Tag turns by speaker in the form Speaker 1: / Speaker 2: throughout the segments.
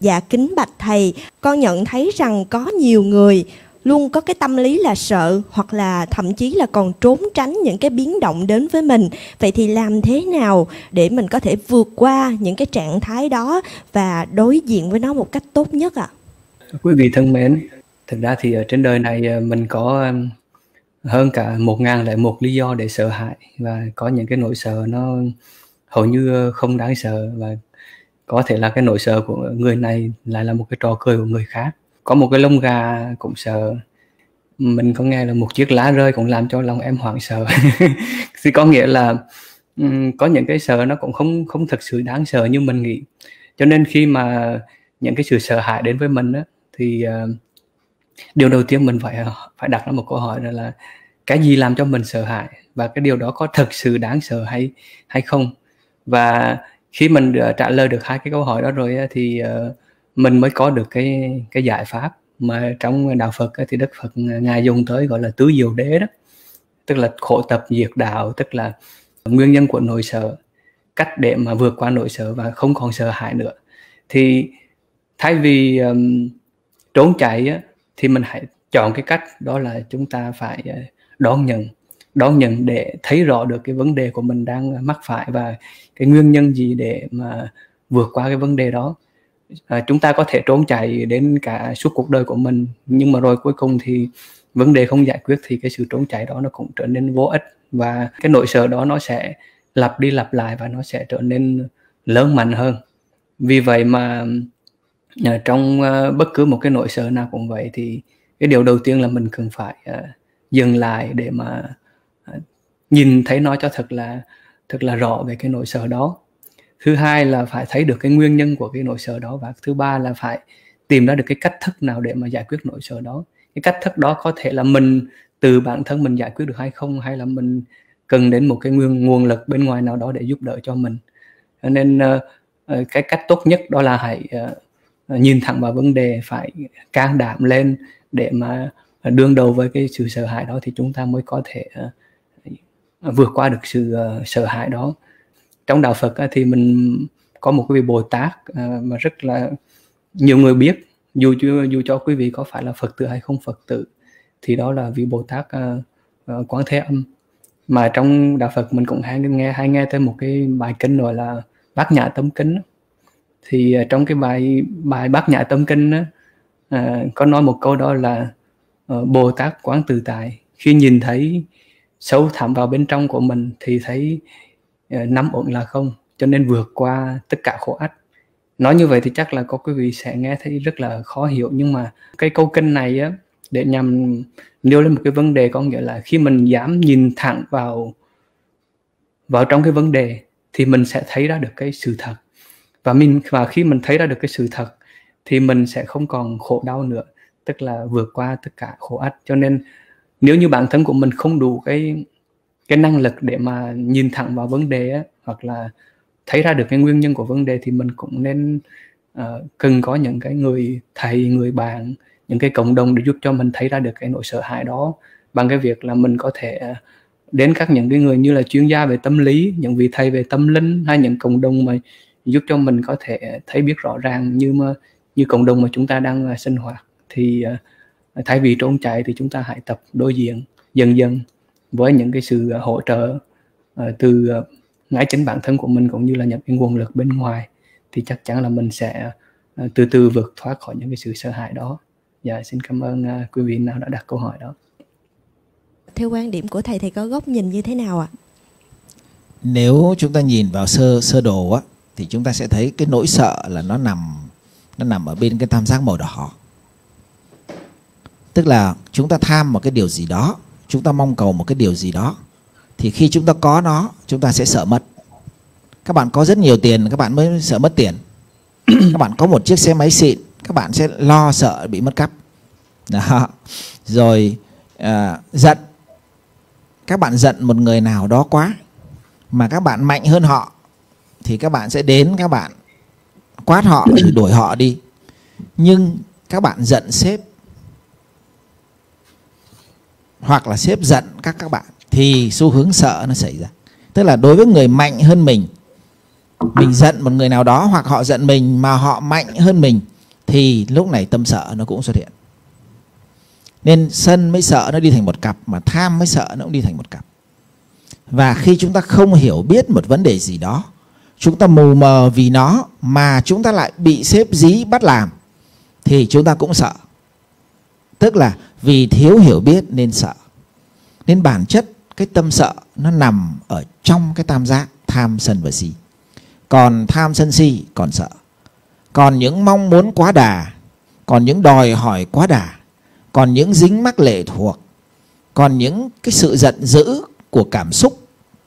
Speaker 1: Dạ kính bạch thầy, con nhận thấy rằng có nhiều người luôn có cái tâm lý là sợ, hoặc là thậm chí là còn trốn tránh những cái biến động đến với mình. Vậy thì làm thế nào để mình có thể vượt qua những cái trạng thái đó và đối diện với nó một cách tốt nhất ạ?
Speaker 2: Quý vị thân mến, thực ra thì ở trên đời này mình có hơn cả 1001 lý do để sợ hãi, và có những cái nỗi sợ nó hầu như không đáng sợ, và có thể là cái nỗi sợ của người này lại là một cái trò cười của người khác. Có một cái lông gà cũng sợ. Mình có nghe là một chiếc lá rơi cũng làm cho lòng em hoảng sợ. Thì có nghĩa là có những cái sợ nó cũng không thực sự đáng sợ như mình nghĩ. Cho nên khi mà những cái sự sợ hãi đến với mình á, thì điều đầu tiên mình phải đặt ra một câu hỏi là cái gì làm cho mình sợ hãi, và cái điều đó có thực sự đáng sợ hay không. Và khi mình trả lời được hai cái câu hỏi đó rồi thì mình mới có được cái giải pháp mà trong đạo Phật thì Đức Phật ngài dùng tới gọi là tứ diệu đế đó, tức là khổ tập diệt đạo, tức là nguyên nhân của nỗi sợ, cách để mà vượt qua nỗi sợ và không còn sợ hãi nữa. Thì thay vì trốn chạy thì mình hãy chọn cái cách đó là chúng ta phải đón nhận để thấy rõ được cái vấn đề của mình đang mắc phải và cái nguyên nhân gì để mà vượt qua cái vấn đề đó. Chúng ta có thể trốn chạy đến cả suốt cuộc đời của mình, nhưng mà rồi cuối cùng thì vấn đề không giải quyết thì cái sự trốn chạy đó nó cũng trở nên vô ích, và cái nỗi sợ đó nó sẽ lặp đi lặp lại và nó sẽ trở nên lớn mạnh hơn. Vì vậy mà trong bất cứ một cái nỗi sợ nào cũng vậy, thì cái điều đầu tiên là mình cần phải dừng lại để mà nhìn thấy nó cho thật là rõ về cái nỗi sợ đó. Thứ hai là phải thấy được cái nguyên nhân của cái nỗi sợ đó, và thứ ba là phải tìm ra được cái cách thức nào để mà giải quyết nỗi sợ đó. Cái cách thức đó có thể là mình từ bản thân mình giải quyết được hay không, hay là mình cần đến một cái nguồn lực bên ngoài nào đó để giúp đỡ cho mình. Cho nên cái cách tốt nhất đó là hãy nhìn thẳng vào vấn đề, phải can đảm lên để mà đương đầu với cái sự sợ hãi đó, thì chúng ta mới có thể vượt qua được sự sợ hãi đó. Trong đạo Phật thì mình có một cái vị Bồ Tát mà rất là nhiều người biết, dù cho quý vị có phải là Phật tử hay không Phật tử, thì đó là vị Bồ Tát Quán Thế Âm. Mà trong đạo Phật mình cũng hay nghe tới một cái bài kinh gọi là Bát Nhã Tâm Kinh. Thì trong cái bài Bát Nhã Tâm Kinh có nói một câu đó là Bồ Tát quán tự tại, khi nhìn thấy sâu thẳm vào bên trong của mình thì thấy nắm ổn là không, cho nên vượt qua tất cả khổ ách. Nói như vậy thì chắc là có quý vị sẽ nghe thấy rất là khó hiểu, nhưng mà cái câu kinh này á, để nhằm nêu lên một cái vấn đề, có nghĩa là khi mình dám nhìn thẳng vào trong cái vấn đề thì mình sẽ thấy ra được cái sự thật, và khi mình thấy ra được cái sự thật thì mình sẽ không còn khổ đau nữa, tức là vượt qua tất cả khổ ách. Cho nên nếu như bản thân của mình không đủ cái năng lực để mà nhìn thẳng vào vấn đề á, hoặc là thấy ra được cái nguyên nhân của vấn đề, thì mình cũng nên cần có những cái người thầy, người bạn, những cái cộng đồng để giúp cho mình thấy ra được cái nỗi sợ hãi đó, bằng cái việc là mình có thể đến những cái người như là chuyên gia về tâm lý, những vị thầy về tâm linh, hay những cộng đồng mà giúp cho mình có thể thấy biết rõ ràng như cộng đồng mà chúng ta đang sinh hoạt. Thì thay vì trốn chạy thì chúng ta hãy tập đối diện dần dần với những cái sự hỗ trợ từ ngay chính bản thân của mình, cũng như là những cái nguồn lực bên ngoài, thì chắc chắn là mình sẽ từ từ vượt thoát khỏi những cái sự sợ hãi đó. Dạ, xin cảm ơn quý vị nào đã đặt câu hỏi đó.
Speaker 1: Theo quan điểm của thầy có góc nhìn như thế nào ạ?
Speaker 3: Nếu chúng ta nhìn vào sơ đồ á, thì chúng ta sẽ thấy cái nỗi sợ là nó nằm ở bên cái tam giác màu đỏ. Tức là chúng ta tham một cái điều gì đó, chúng ta mong cầu một cái điều gì đó, thì khi chúng ta có nó, chúng ta sẽ sợ mất. Các bạn có rất nhiều tiền, các bạn mới sợ mất tiền. Các bạn có một chiếc xe máy xịn, các bạn sẽ lo sợ bị mất cắp. Đó. Rồi giận. Các bạn giận một người nào đó quá, mà các bạn mạnh hơn họ, thì các bạn sẽ đến, các bạn quát họ rồi đuổi họ đi. Nhưng các bạn giận sếp, hoặc là sếp giận các bạn, thì xu hướng sợ nó xảy ra. Tức là đối với người mạnh hơn mình giận một người nào đó, hoặc họ giận mình mà họ mạnh hơn mình, thì lúc này tâm sợ nó cũng xuất hiện. Nên sân mới sợ nó đi thành một cặp, mà tham mới sợ nó cũng đi thành một cặp. Và khi chúng ta không hiểu biết một vấn đề gì đó, chúng ta mù mờ vì nó mà chúng ta lại bị xếp dí bắt làm, thì chúng ta cũng sợ. Tức là vì thiếu hiểu biết nên sợ. Nên bản chất cái tâm sợ nó nằm ở trong cái tam giác tham sân và si. Còn tham sân si còn sợ. Còn những mong muốn quá đà, còn những đòi hỏi quá đà, còn những dính mắc lệ thuộc, còn những cái sự giận dữ của cảm xúc,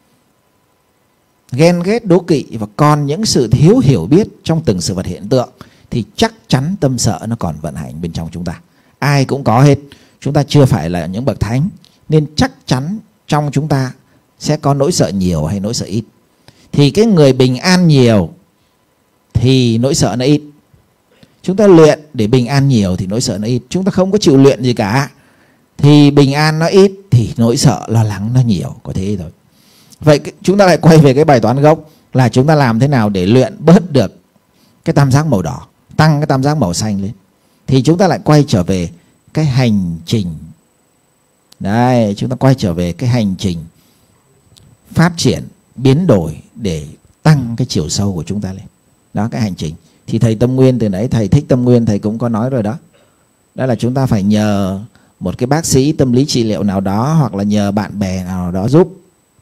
Speaker 3: ghen ghét đố kỵ, và còn những sự thiếu hiểu biết trong từng sự vật hiện tượng, thì chắc chắn tâm sợ nó còn vận hành bên trong chúng ta. Ai cũng có hết. Chúng ta chưa phải là những bậc thánh, nên chắc chắn trong chúng ta sẽ có nỗi sợ nhiều hay nỗi sợ ít. Thì cái người bình an nhiều thì nỗi sợ nó ít. Chúng ta luyện để bình an nhiều thì nỗi sợ nó ít. Chúng ta không có chịu luyện gì cả thì bình an nó ít, thì nỗi sợ lo lắng nó nhiều. Có thế thôi. Vậy chúng ta lại quay về cái bài toán gốc là chúng ta làm thế nào để luyện bớt được cái tam giác màu đỏ, tăng cái tam giác màu xanh lên. Thì chúng ta lại quay trở về cái hành trình. Đấy, chúng ta quay trở về cái hành trình phát triển, biến đổi để tăng cái chiều sâu của chúng ta lên. Đó, cái hành trình. Thì thầy Tâm Nguyên từ nãy, thầy Thích Tâm Nguyên, thầy cũng có nói rồi đó. Đó là chúng ta phải nhờ một cái bác sĩ tâm lý trị liệu nào đó, hoặc là nhờ bạn bè nào đó giúp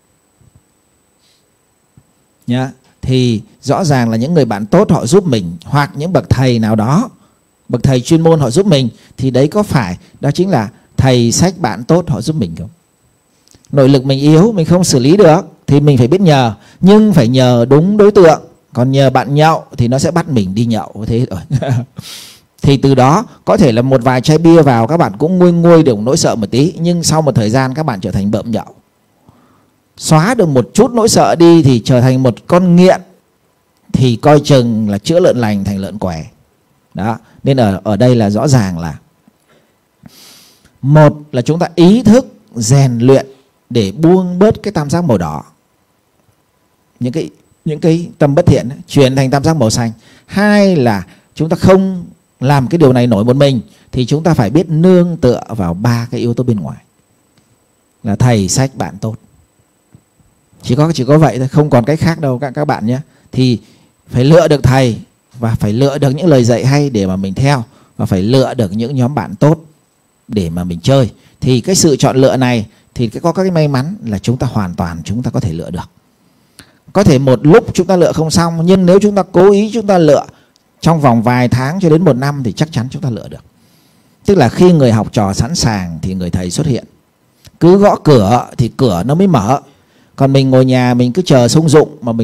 Speaker 3: nhá. Thì rõ ràng là những người bạn tốt họ giúp mình, hoặc những bậc thầy nào đó, bậc thầy chuyên môn họ giúp mình, thì đấy có phải đó chính là thầy sách bạn tốt họ giúp mình không? Nội lực mình yếu, mình không xử lý được thì mình phải biết nhờ, nhưng phải nhờ đúng đối tượng. Còn nhờ bạn nhậu thì nó sẽ bắt mình đi nhậu, thế rồi. Thì từ đó có thể là một vài chai bia vào các bạn cũng nguôi nguôi được nỗi sợ một tí, nhưng sau một thời gian các bạn trở thành bợm nhậu. Xóa được một chút nỗi sợ đi thì trở thành một con nghiện, thì coi chừng là chữa lợn lành thành lợn què. Đó, nên ở đây là rõ ràng là một là chúng ta ý thức rèn luyện để buông bớt cái tam giác màu đỏ, những cái tâm bất thiện chuyển thành tam giác màu xanh. Hai là chúng ta không làm cái điều này nổi một mình, thì chúng ta phải biết nương tựa vào ba cái yếu tố bên ngoài là thầy, sách, bạn tốt. Chỉ có vậy thôi, không còn cách khác đâu các bạn nhé. Thì phải lựa được thầy, và phải lựa được những lời dạy hay để mà mình theo, và phải lựa được những nhóm bạn tốt để mà mình chơi. Thì cái sự chọn lựa này thì có cái may mắn là chúng ta hoàn toàn chúng ta có thể lựa được. Có thể một lúc chúng ta lựa không xong, nhưng nếu chúng ta cố ý chúng ta lựa trong vòng vài tháng cho đến một năm thì chắc chắn chúng ta lựa được. Tức là khi người học trò sẵn sàng thì người thầy xuất hiện. Cứ gõ cửa thì cửa nó mới mở. Còn mình ngồi nhà mình cứ chờ sung dụng, mà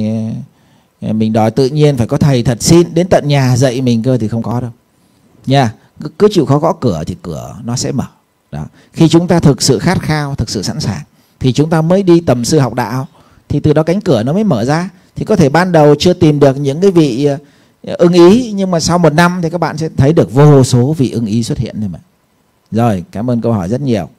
Speaker 3: mình đòi tự nhiên phải có thầy thật xin đến tận nhà dạy mình cơ thì không có đâu nha. Cứ chịu khó gõ cửa thì cửa nó sẽ mở. Đó. Khi chúng ta thực sự khát khao, thực sự sẵn sàng thì chúng ta mới đi tầm sư học đạo, thì từ đó cánh cửa nó mới mở ra. Thì có thể ban đầu chưa tìm được những cái vị ưng ý, nhưng mà sau một năm thì các bạn sẽ thấy được vô số vị ưng ý xuất hiện thôi mà. Rồi, cảm ơn câu hỏi rất nhiều.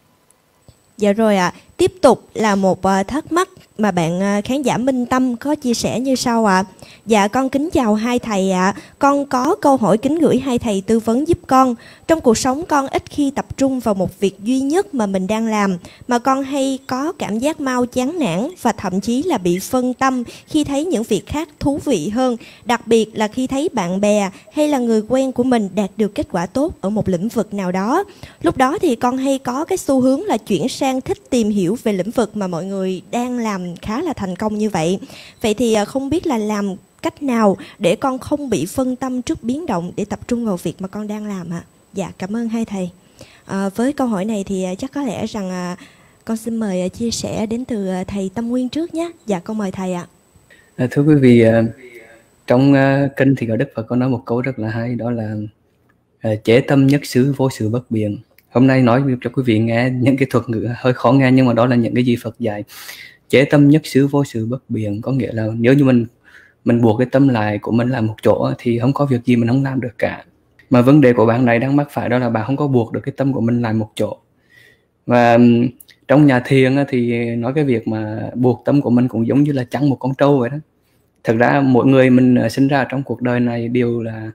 Speaker 1: Dạ rồi ạ. Tiếp tục là một thắc mắc mà bạn khán giả Minh Tâm có chia sẻ như sau ạ. Dạ con kính chào hai thầy ạ. Con có câu hỏi kính gửi hai thầy tư vấn giúp con. Trong cuộc sống con ít khi tập trung vào một việc duy nhất mà mình đang làm, mà con hay có cảm giác mau chán nản và thậm chí là bị phân tâm khi thấy những việc khác thú vị hơn. Đặc biệt là khi thấy bạn bè hay là người quen của mình đạt được kết quả tốt ở một lĩnh vực nào đó. Lúc đó thì con hay có cái xu hướng là chuyển sang thích tìm hiểu về lĩnh vực mà mọi người đang làm khá là thành công như vậy. Vậy thì không biết là làm cách nào để con không bị phân tâm trước biến động để tập trung vào việc mà con đang làm ạ? Dạ, cảm ơn hai thầy. Với câu hỏi này thì chắc có lẽ rằng con xin mời chia sẻ đến từ thầy Tâm Nguyên trước nhé. Dạ, con mời thầy ạ.
Speaker 2: Thưa quý vị, trong kinh thì Đức Phật có nói một câu rất là hay, đó là chế tâm nhất xứ vô sự bất biện. Hôm nay nói cho quý vị nghe những cái thuật ngữ hơi khó nghe, nhưng mà đó là những cái gì Phật dạy. Chế tâm nhất xứ vô sự bất biện có nghĩa là nếu như mình buộc cái tâm lại của mình làm một chỗ thì không có việc gì mình không làm được cả. Mà vấn đề của bạn này đang mắc phải đó là bạn không có buộc được cái tâm của mình lại một chỗ. Và trong nhà thiền thì nói cái việc mà buộc tâm của mình cũng giống như là chăn một con trâu vậy đó. Thật ra mỗi người mình sinh ra trong cuộc đời này đều là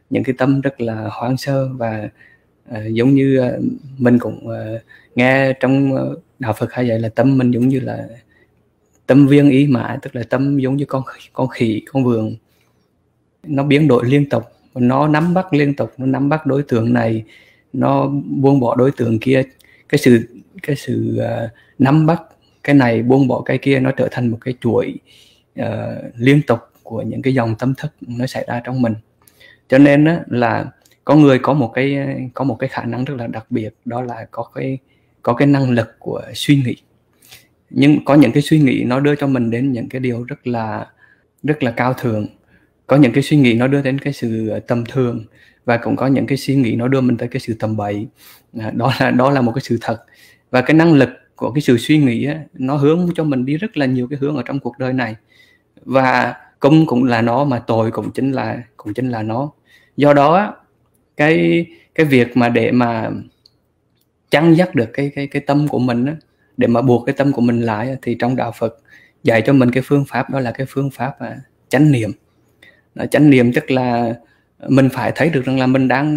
Speaker 2: những cái tâm rất là hoang sơ. Và giống như mình cũng nghe trong đạo Phật hay dạy là tâm mình giống như là tâm viên ý mã, tức là tâm giống như con khỉ, con vượn, nó biến đổi liên tục, nó nắm bắt liên tục, nó nắm bắt đối tượng này, nó buông bỏ đối tượng kia. Cái sự nắm bắt cái này, buông bỏ cái kia, nó trở thành một cái chuỗi liên tục của những cái dòng tâm thức nó xảy ra trong mình. Cho nên là con người có một cái khả năng rất là đặc biệt, đó là có cái năng lực của suy nghĩ. Nhưng có những cái suy nghĩ nó đưa cho mình đến những cái điều rất là cao thượng, có những cái suy nghĩ nó đưa đến cái sự tầm thường, và cũng có những cái suy nghĩ nó đưa mình tới cái sự tầm bậy. Đó là một cái sự thật. Và cái năng lực của cái sự suy nghĩ nó hướng cho mình đi rất là nhiều cái hướng ở trong cuộc đời này, và công cũng là nó, mà tội cũng chính là nó. Do đó cái việc mà để mà chăn dắt được cái tâm của mình á, để mà buộc cái tâm của mình lại, thì trong đạo Phật dạy cho mình cái phương pháp, đó là cái phương pháp chánh niệm. Chánh niệm tức là mình phải thấy được rằng là mình đang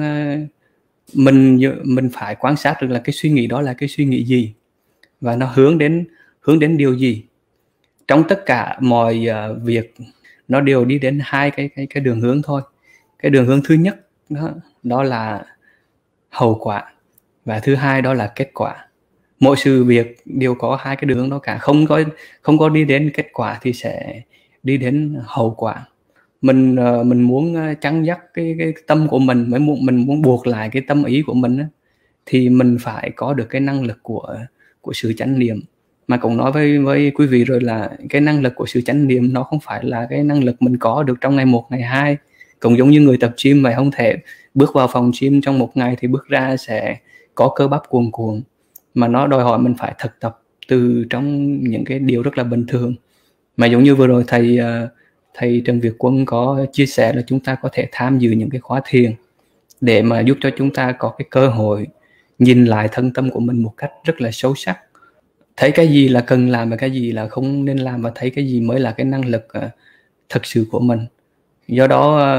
Speaker 2: mình phải quan sát được là cái suy nghĩ đó là cái suy nghĩ gì, và nó hướng đến điều gì. Trong tất cả mọi việc nó đều đi đến hai cái đường hướng thôi. Cái đường hướng thứ nhất đó là hậu quả, và thứ hai đó là kết quả. Mỗi sự việc đều có hai cái đường hướng đó cả, không có đi đến kết quả thì sẽ đi đến hậu quả. Mình muốn chăn dắt cái tâm của mình, mình muốn buộc lại cái tâm ý của mình thì mình phải có được cái năng lực của sự chánh niệm. Mà cũng nói với quý vị rồi là cái năng lực của sự chánh niệm nó không phải là cái năng lực mình có được trong ngày 1, ngày 2. Cũng giống như người tập gym vậy, không thể bước vào phòng gym trong một ngày thì bước ra sẽ có cơ bắp cuồn cuộn, mà nó đòi hỏi mình phải thực tập từ trong những cái điều rất là bình thường. Mà giống như vừa rồi thầy Trần Việt Quân có chia sẻ là chúng ta có thể tham dự những cái khóa thiền để mà giúp cho chúng ta có cái cơ hội nhìn lại thân tâm của mình một cách rất là sâu sắc, thấy cái gì là cần làm và cái gì là không nên làm, và thấy cái gì mới là cái năng lực thực sự của mình. Do đó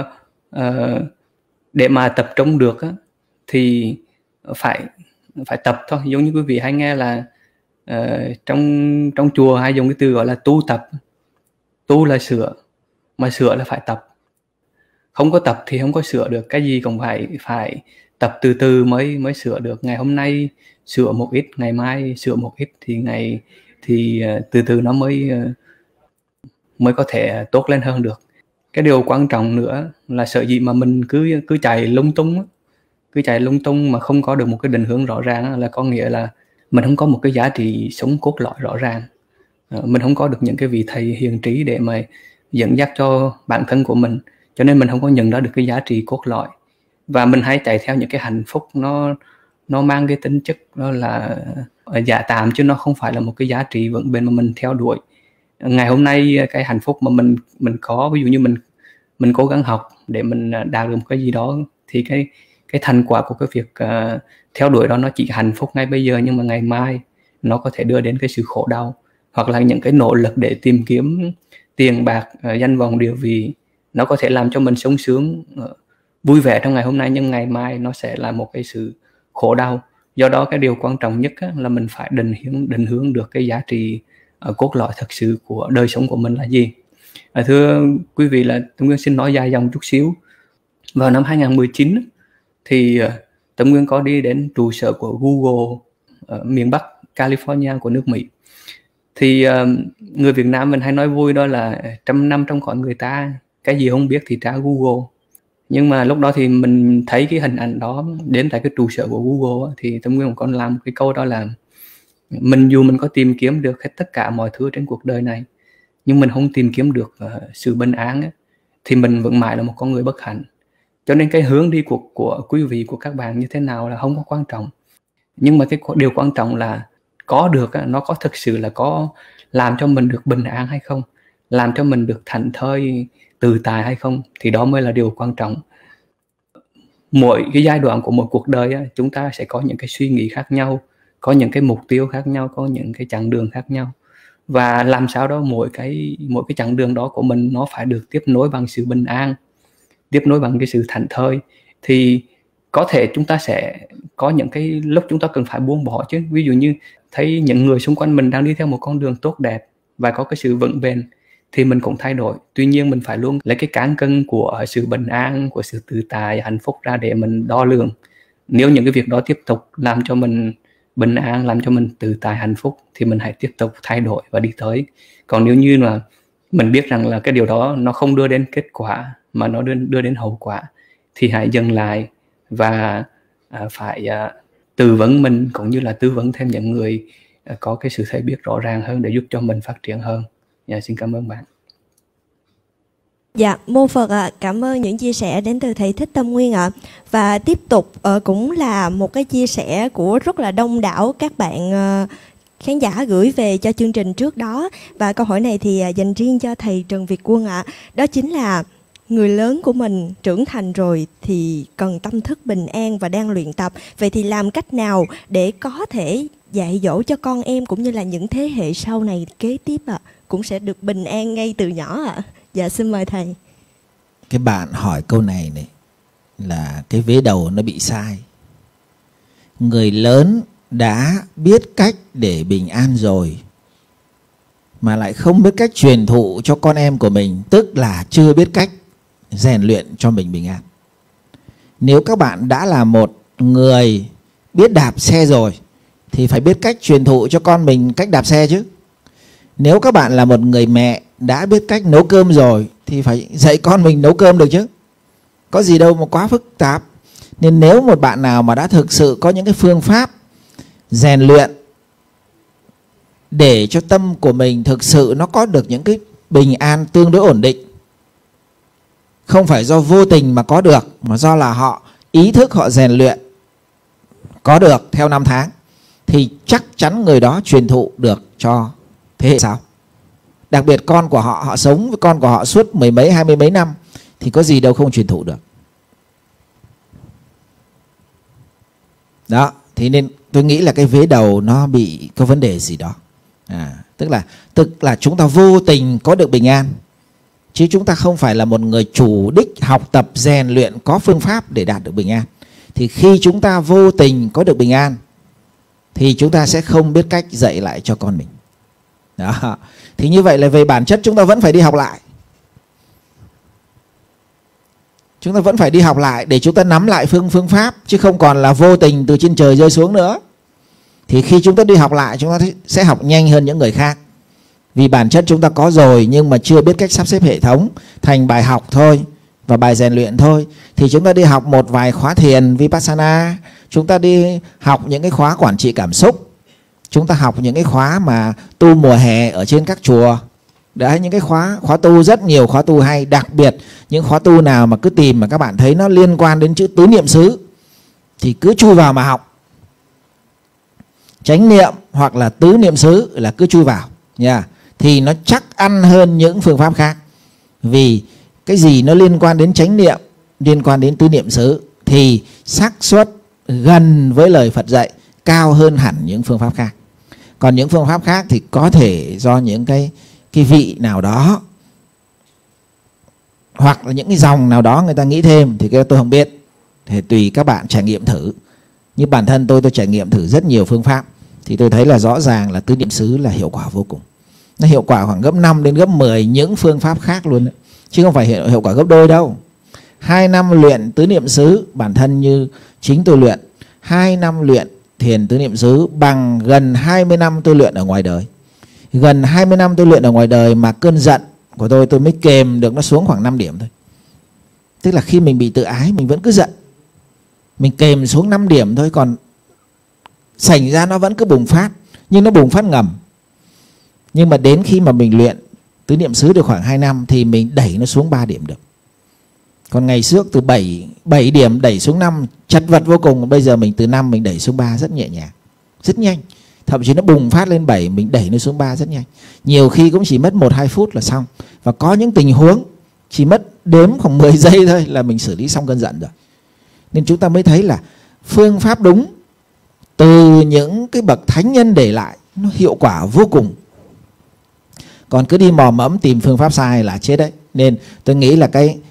Speaker 2: để mà tập trung được thì phải tập thôi. Giống như quý vị hay nghe là trong chùa hay dùng cái từ gọi là tu tập. Tu là sửa, mà sửa là phải tập. Không có tập thì không có sửa được. Cái gì cũng phải tập từ từ mới sửa được. Ngày hôm nay sửa một ít, ngày mai sửa một ít, thì từ từ nó mới có thể tốt lên hơn được. Cái điều quan trọng nữa là sợ gì mà mình cứ chạy lung tung mà không có được một cái định hướng rõ ràng, là có nghĩa là mình không có một cái giá trị sống cốt lõi rõ ràng. Mình không có được những cái vị thầy hiền trí để mà dẫn dắt cho bản thân của mình, cho nên mình không có nhận ra được cái giá trị cốt lõi, và mình hay chạy theo những cái hạnh phúc nó mang cái tính chất đó là giả tạm, chứ nó không phải là một cái giá trị vững bền mà mình theo đuổi. Ngày hôm nay cái hạnh phúc mà mình có, ví dụ như mình cố gắng học để mình đạt được một cái gì đó, thì cái thành quả của cái việc theo đuổi đó nó chỉ hạnh phúc ngay bây giờ, nhưng mà ngày mai nó có thể đưa đến cái sự khổ đau, hoặc là những cái nỗ lực để tìm kiếm tiền bạc, danh vọng, địa vị, nó có thể làm cho mình sống sướng, vui vẻ trong ngày hôm nay, nhưng ngày mai nó sẽ là một cái sự khổ đau. Do đó cái điều quan trọng nhất là mình phải định hướng được cái giá trị cốt lõi thực sự của đời sống của mình là gì. Thưa quý vị, là Tâm Nguyên xin nói dài dòng chút xíu. Vào năm 2019 thì Tâm Nguyên có đi đến trụ sở của Google ở miền Bắc California của nước Mỹ. Thì người Việt Nam mình hay nói vui đó là 100 năm trong cõi người ta, cái gì không biết thì tra Google. Nhưng mà lúc đó thì mình thấy cái hình ảnh đó đến tại cái trụ sở của Google, thì Tâm Nguyên còn làm cái câu đó là dù mình có tìm kiếm được hết tất cả mọi thứ trên cuộc đời này, nhưng mình không tìm kiếm được sự bình an thì mình vẫn mãi là một con người bất hạnh. Cho nên cái hướng đi của quý vị, của các bạn như thế nào là không có quan trọng, nhưng mà cái điều quan trọng là có được nó có thực sự là có làm cho mình được bình an hay không, làm cho mình được thảnh thơi tự tại hay không, thì đó mới là điều quan trọng. Mỗi cái giai đoạn của một cuộc đời chúng ta sẽ có những cái suy nghĩ khác nhau, có những cái mục tiêu khác nhau, có những cái chặng đường khác nhau, và làm sao đó mỗi cái chặng đường đó của mình nó phải được tiếp nối bằng sự bình an. tiếp nối bằng cái sự thảnh thơi, thì có thể chúng ta sẽ có những cái lúc chúng ta cần phải buông bỏ chứ. Ví dụ như thấy những người xung quanh mình đang đi theo một con đường tốt đẹp và có cái sự vững bền thì mình cũng thay đổi. Tuy nhiên mình phải luôn lấy cái cán cân của sự bình an, của sự tự tại, hạnh phúc ra để mình đo lường. Nếu những cái việc đó tiếp tục làm cho mình bình an, làm cho mình tự tại hạnh phúc thì mình hãy tiếp tục thay đổi và đi tới. Còn nếu như là mình biết rằng là cái điều đó nó không đưa đến kết quả mà nó đưa đến hậu quả thì hãy dừng lại và phải tư vấn mình, cũng như là tư vấn thêm những người có cái sự thấy biết rõ ràng hơn để giúp cho mình phát triển hơn. Xin cảm ơn bạn.
Speaker 1: Dạ, mô Phật ạ. Cảm ơn những chia sẻ đến từ thầy Thích Tâm Nguyên ạ. Và tiếp tục cũng là một cái chia sẻ của rất là đông đảo các bạn khán giả gửi về cho chương trình trước đó. Và câu hỏi này thì dành riêng cho thầy Trần Việt Quân ạ. Đó chính là người lớn của mình trưởng thành rồi thì cần tâm thức bình an và đang luyện tập. Vậy thì làm cách nào để có thể dạy dỗ cho con em cũng như là những thế hệ sau này kế tiếp ạ cũng sẽ được bình an ngay từ nhỏ ạ? Dạ, xin mời thầy.
Speaker 3: Cái bạn hỏi câu này này là cái vế đầu nó bị sai. Người lớn đã biết cách để bình an rồi mà lại không biết cách truyền thụ cho con em của mình, tức là chưa biết cách rèn luyện cho mình bình an. Nếu các bạn đã là một người biết đạp xe rồi thì phải biết cách truyền thụ cho con mình cách đạp xe chứ. Nếu các bạn là một người mẹ đã biết cách nấu cơm rồi thì phải dạy con mình nấu cơm được chứ. Có gì đâu mà quá phức tạp. Nên nếu một bạn nào mà đã thực sự có những cái phương pháp rèn luyện để cho tâm của mình thực sự nó có được những cái bình an tương đối ổn định, không phải do vô tình mà có được, mà do là họ ý thức, họ rèn luyện có được theo năm tháng, thì chắc chắn người đó truyền thụ được cho thế hệ sau. Đặc biệt con của họ, họ sống với con của họ suốt mười mấy, hai mươi mấy năm thì có gì đâu không truyền thụ được. Đó, thì nên tôi nghĩ là cái vế đầu nó bị có vấn đề gì đó. Tức là chúng ta vô tình có được bình an, chứ chúng ta không phải là một người chủ đích học tập rèn luyện có phương pháp để đạt được bình an. Thì khi chúng ta vô tình có được bình an thì chúng ta sẽ không biết cách dạy lại cho con mình. Đó. Thì như vậy là về bản chất chúng ta vẫn phải đi học lại. Chúng ta vẫn phải đi học lại để chúng ta nắm lại phương pháp, chứ không còn là vô tình từ trên trời rơi xuống nữa. Thì khi chúng ta đi học lại, chúng ta sẽ học nhanh hơn những người khác. Vì bản chất chúng ta có rồi nhưng mà chưa biết cách sắp xếp hệ thống thành bài học thôi và bài rèn luyện thôi. Thì chúng ta đi học một vài khóa thiền Vipassana, chúng ta đi học những cái khóa quản trị cảm xúc, chúng ta học những cái khóa mà tu mùa hè ở trên các chùa. Đấy, những cái khóa tu, rất nhiều khóa tu hay. Đặc biệt những khóa tu nào mà cứ tìm mà các bạn thấy nó liên quan đến chữ tứ niệm xứ thì cứ chui vào mà học. Chánh niệm hoặc là tứ niệm xứ là cứ chui vào nha. Thì nó chắc ăn hơn những phương pháp khác. Vì cái gì nó liên quan đến chánh niệm, liên quan đến tứ niệm xứ thì xác suất gần với lời Phật dạy cao hơn hẳn những phương pháp khác. Còn những phương pháp khác thì có thể do những cái vị nào đó hoặc là những cái dòng nào đó người ta nghĩ thêm thì cái tôi không biết. Thì tùy các bạn trải nghiệm thử. Như bản thân tôi trải nghiệm thử rất nhiều phương pháp thì tôi thấy là rõ ràng là tứ niệm xứ là hiệu quả vô cùng. Nó hiệu quả khoảng gấp 5 đến gấp 10 những phương pháp khác luôn. Chứ không phải hiệu quả gấp đôi đâu. 2 năm luyện tứ niệm xứ, bản thân như chính tôi luyện 2 năm luyện thiền tứ niệm xứ bằng gần 20 năm tôi luyện ở ngoài đời. Gần 20 năm tôi luyện ở ngoài đời mà cơn giận của tôi mới kềm được nó xuống khoảng 5 điểm thôi. Tức là khi mình bị tự ái mình vẫn cứ giận, mình kềm xuống 5 điểm thôi, còn xảy ra nó vẫn cứ bùng phát, nhưng nó bùng phát ngầm. Nhưng mà đến khi mà mình luyện tứ niệm xứ được khoảng 2 năm thì mình đẩy nó xuống 3 điểm được. Còn ngày trước từ 7 điểm đẩy xuống 5 chật vật vô cùng. Bây giờ mình từ 5 mình đẩy xuống 3 rất nhẹ nhàng, rất nhanh. Thậm chí nó bùng phát lên 7 mình đẩy nó xuống 3 rất nhanh. Nhiều khi cũng chỉ mất 1-2 phút là xong. Và có những tình huống chỉ mất đếm khoảng 10 giây thôi là mình xử lý xong cơn giận rồi. Nên chúng ta mới thấy là phương pháp đúng từ những cái bậc thánh nhân để lại nó hiệu quả vô cùng. Còn cứ đi mò mẫm tìm phương pháp sai là chết đấy. Nên tôi nghĩ là cái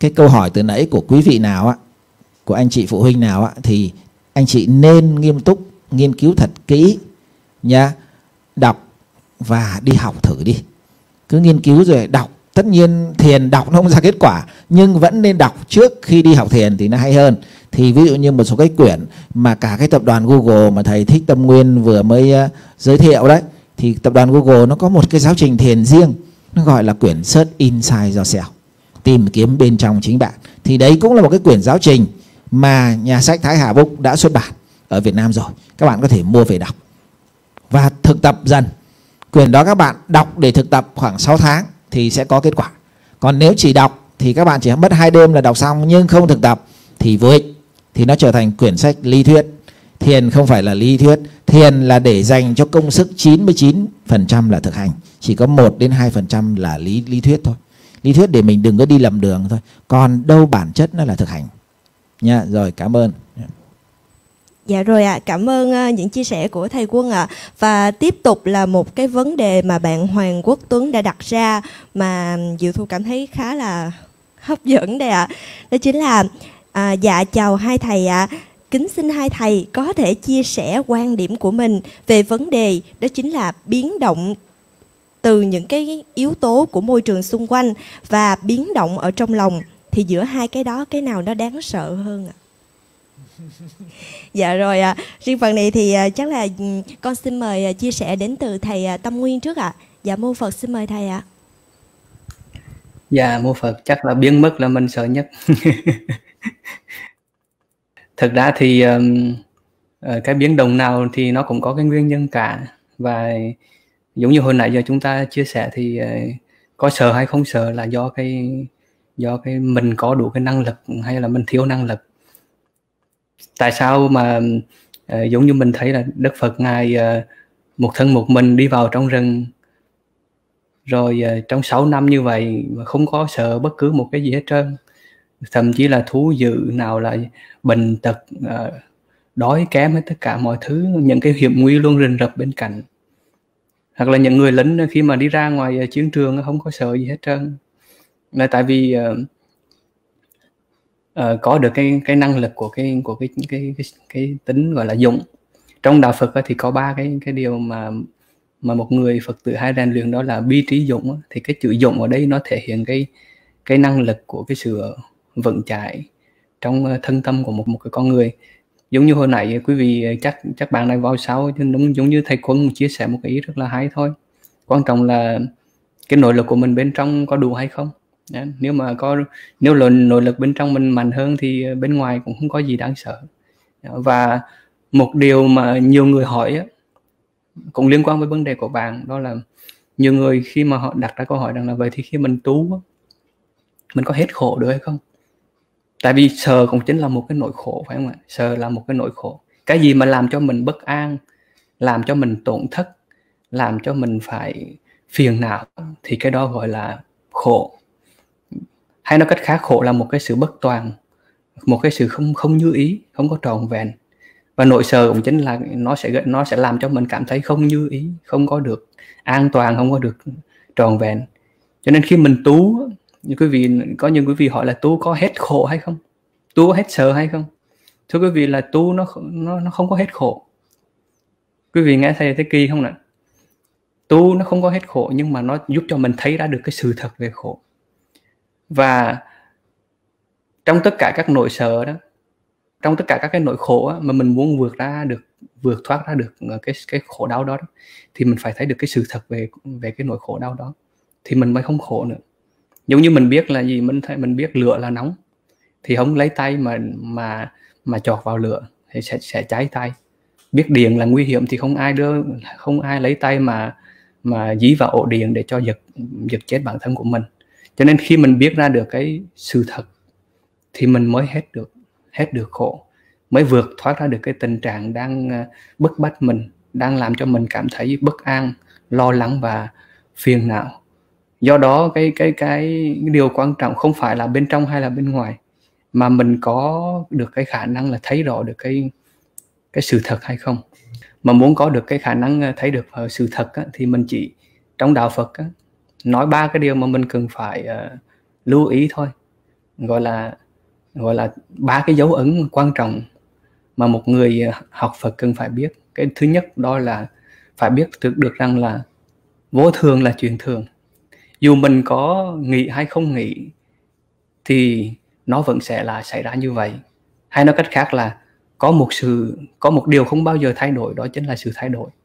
Speaker 3: cái câu hỏi từ nãy của quý vị nào á, của anh chị phụ huynh nào á, thì anh chị nên nghiêm túc nghiên cứu thật kỹ nha, đọc và đi học thử đi. Cứ nghiên cứu rồi đọc. Tất nhiên thiền đọc nó không ra kết quả, nhưng vẫn nên đọc trước khi đi học thiền thì nó hay hơn. Thì ví dụ như một số cái quyển mà cả cái tập đoàn Google mà thầy Thích Tâm Nguyên vừa mới giới thiệu đấy, thì tập đoàn Google nó có một cái giáo trình thiền riêng, nó gọi là quyển Search Inside Yourself, tìm kiếm bên trong chính bạn. Thì đấy cũng là một cái quyển giáo trình mà nhà sách Thái Hà Book đã xuất bản ở Việt Nam rồi. Các bạn có thể mua về đọc và thực tập dần. Quyển đó các bạn đọc để thực tập khoảng 6 tháng thì sẽ có kết quả. Còn nếu chỉ đọc thì các bạn chỉ mất 2 đêm là đọc xong, nhưng không thực tập thì vô ích. Thì nó trở thành quyển sách lý thuyết. Thiền không phải là lý thuyết. Thiền là để dành cho công sức 99% là thực hành. Chỉ có 1 đến 2% là lý thuyết thôi. Lý thuyết để mình đừng có đi lầm đường thôi. Còn đâu bản chất nó là thực hành nha. Rồi, cảm ơn.
Speaker 1: Dạ rồi ạ, cảm ơn những chia sẻ của thầy Quân ạ. Và tiếp tục là một cái vấn đề mà bạn Hoàng Quốc Tuấn đã đặt ra mà Diệu Thu cảm thấy khá là hấp dẫn đây ạ. Đó chính là dạ chào hai thầy ạ. Kính xin hai thầy có thể chia sẻ quan điểm của mình về vấn đề đó chính là biến động từ những cái yếu tố của môi trường xung quanh và biến động ở trong lòng. Thì giữa hai cái đó, cái nào nó đáng sợ hơn ạ? Dạ rồi ạ. Riêng phần này thì chắc là con xin mời chia sẻ đến từ thầy Tâm Nguyên trước ạ. Dạ mô Phật, xin mời thầy ạ.
Speaker 2: Dạ mô Phật, chắc là biến mất là mình sợ nhất. Thực ra thì cái biến động nào thì nó cũng có cái nguyên nhân cả. Và giống như hồi nãy giờ chúng ta chia sẻ thì có sợ hay không sợ là do cái mình có đủ cái năng lực hay là mình thiếu năng lực. Tại sao mà giống như mình thấy là Đức Phật Ngài một thân một mình đi vào trong rừng, rồi trong 6 năm như vậy mà không có sợ bất cứ một cái gì hết trơn. Thậm chí là thú dữ nào là bệnh tật, đói kém hết tất cả mọi thứ, những cái hiểm nguy luôn rình rập bên cạnh. Hoặc là những người lính khi mà đi ra ngoài chiến trường không có sợ gì hết trơn. Là tại vì có được cái năng lực của cái tính gọi là dũng. Trong đạo Phật thì có 3 cái điều mà một người Phật tử hay rèn luyện, đó là bi trí dũng. Thì cái chữ dũng ở đây nó thể hiện cái năng lực của cái sự vững chãi trong thân tâm của một cái con người. Giống như hồi nãy quý vị chắc bạn này vào sau, đúng giống như thầy Quân chia sẻ một cái ý rất là hay thôi. Quan trọng là cái nội lực của mình bên trong có đủ hay không. Nếu nội lực bên trong mình mạnh hơn thì bên ngoài cũng không có gì đáng sợ. Và một điều mà nhiều người hỏi cũng liên quan với vấn đề của bạn, đó là nhiều người khi mà họ đặt ra câu hỏi rằng là vậy thì khi mình tu mình có hết khổ được hay không? Tại vì sợ cũng chính là một cái nỗi khổ, phải không ạ? Sợ là một cái nỗi khổ. Cái gì mà làm cho mình bất an, làm cho mình tổn thất, làm cho mình phải phiền não thì cái đó gọi là khổ. Hay nói cách khác, khổ là một cái sự bất toàn, một cái sự không như ý, không có trọn vẹn. Và nỗi sợ cũng chính là nó sẽ làm cho mình cảm thấy không như ý, không có được an toàn, không có được trọn vẹn. Cho nên khi mình tu, có những quý vị hỏi là tu có hết khổ hay không? Tu có hết sợ hay không? Thưa quý vị là tu nó không có hết khổ. Quý vị nghe thầy thấy kỳ không nè? Tu nó không có hết khổ, nhưng mà nó giúp cho mình thấy ra được cái sự thật về khổ. Và trong tất cả các nỗi sợ đó, trong tất cả các cái nỗi khổ mà mình muốn vượt thoát ra được cái khổ đau đó, thì mình phải thấy được cái sự thật về cái nỗi khổ đau đó, thì mình mới không khổ nữa. Giống như mình biết là gì, mình biết lửa là nóng thì không lấy tay mà chọt vào lửa thì sẽ cháy tay. Biết điện là nguy hiểm thì không ai lấy tay mà dí vào ổ điện để cho giật chết bản thân của mình. Cho nên khi mình biết ra được cái sự thật thì mình mới hết được khổ, mới vượt thoát ra được cái tình trạng đang bức bách mình, đang làm cho mình cảm thấy bất an, lo lắng và phiền não. Do đó cái điều quan trọng không phải là bên trong hay là bên ngoài, mà mình có được cái khả năng là thấy rõ được cái sự thật hay không. Mà muốn có được cái khả năng thấy được sự thật thì mình chỉ trong đạo Phật nói 3 cái điều mà mình cần phải lưu ý thôi. gọi là 3 cái dấu ấn quan trọng mà một người học Phật cần phải biết. Cái thứ nhất đó là phải biết được rằng là vô thường là chuyện thường. Dù mình có nghĩ hay không nghĩ thì nó vẫn sẽ là xảy ra như vậy. Hay nói cách khác là có một điều không bao giờ thay đổi, đó chính là sự thay đổi.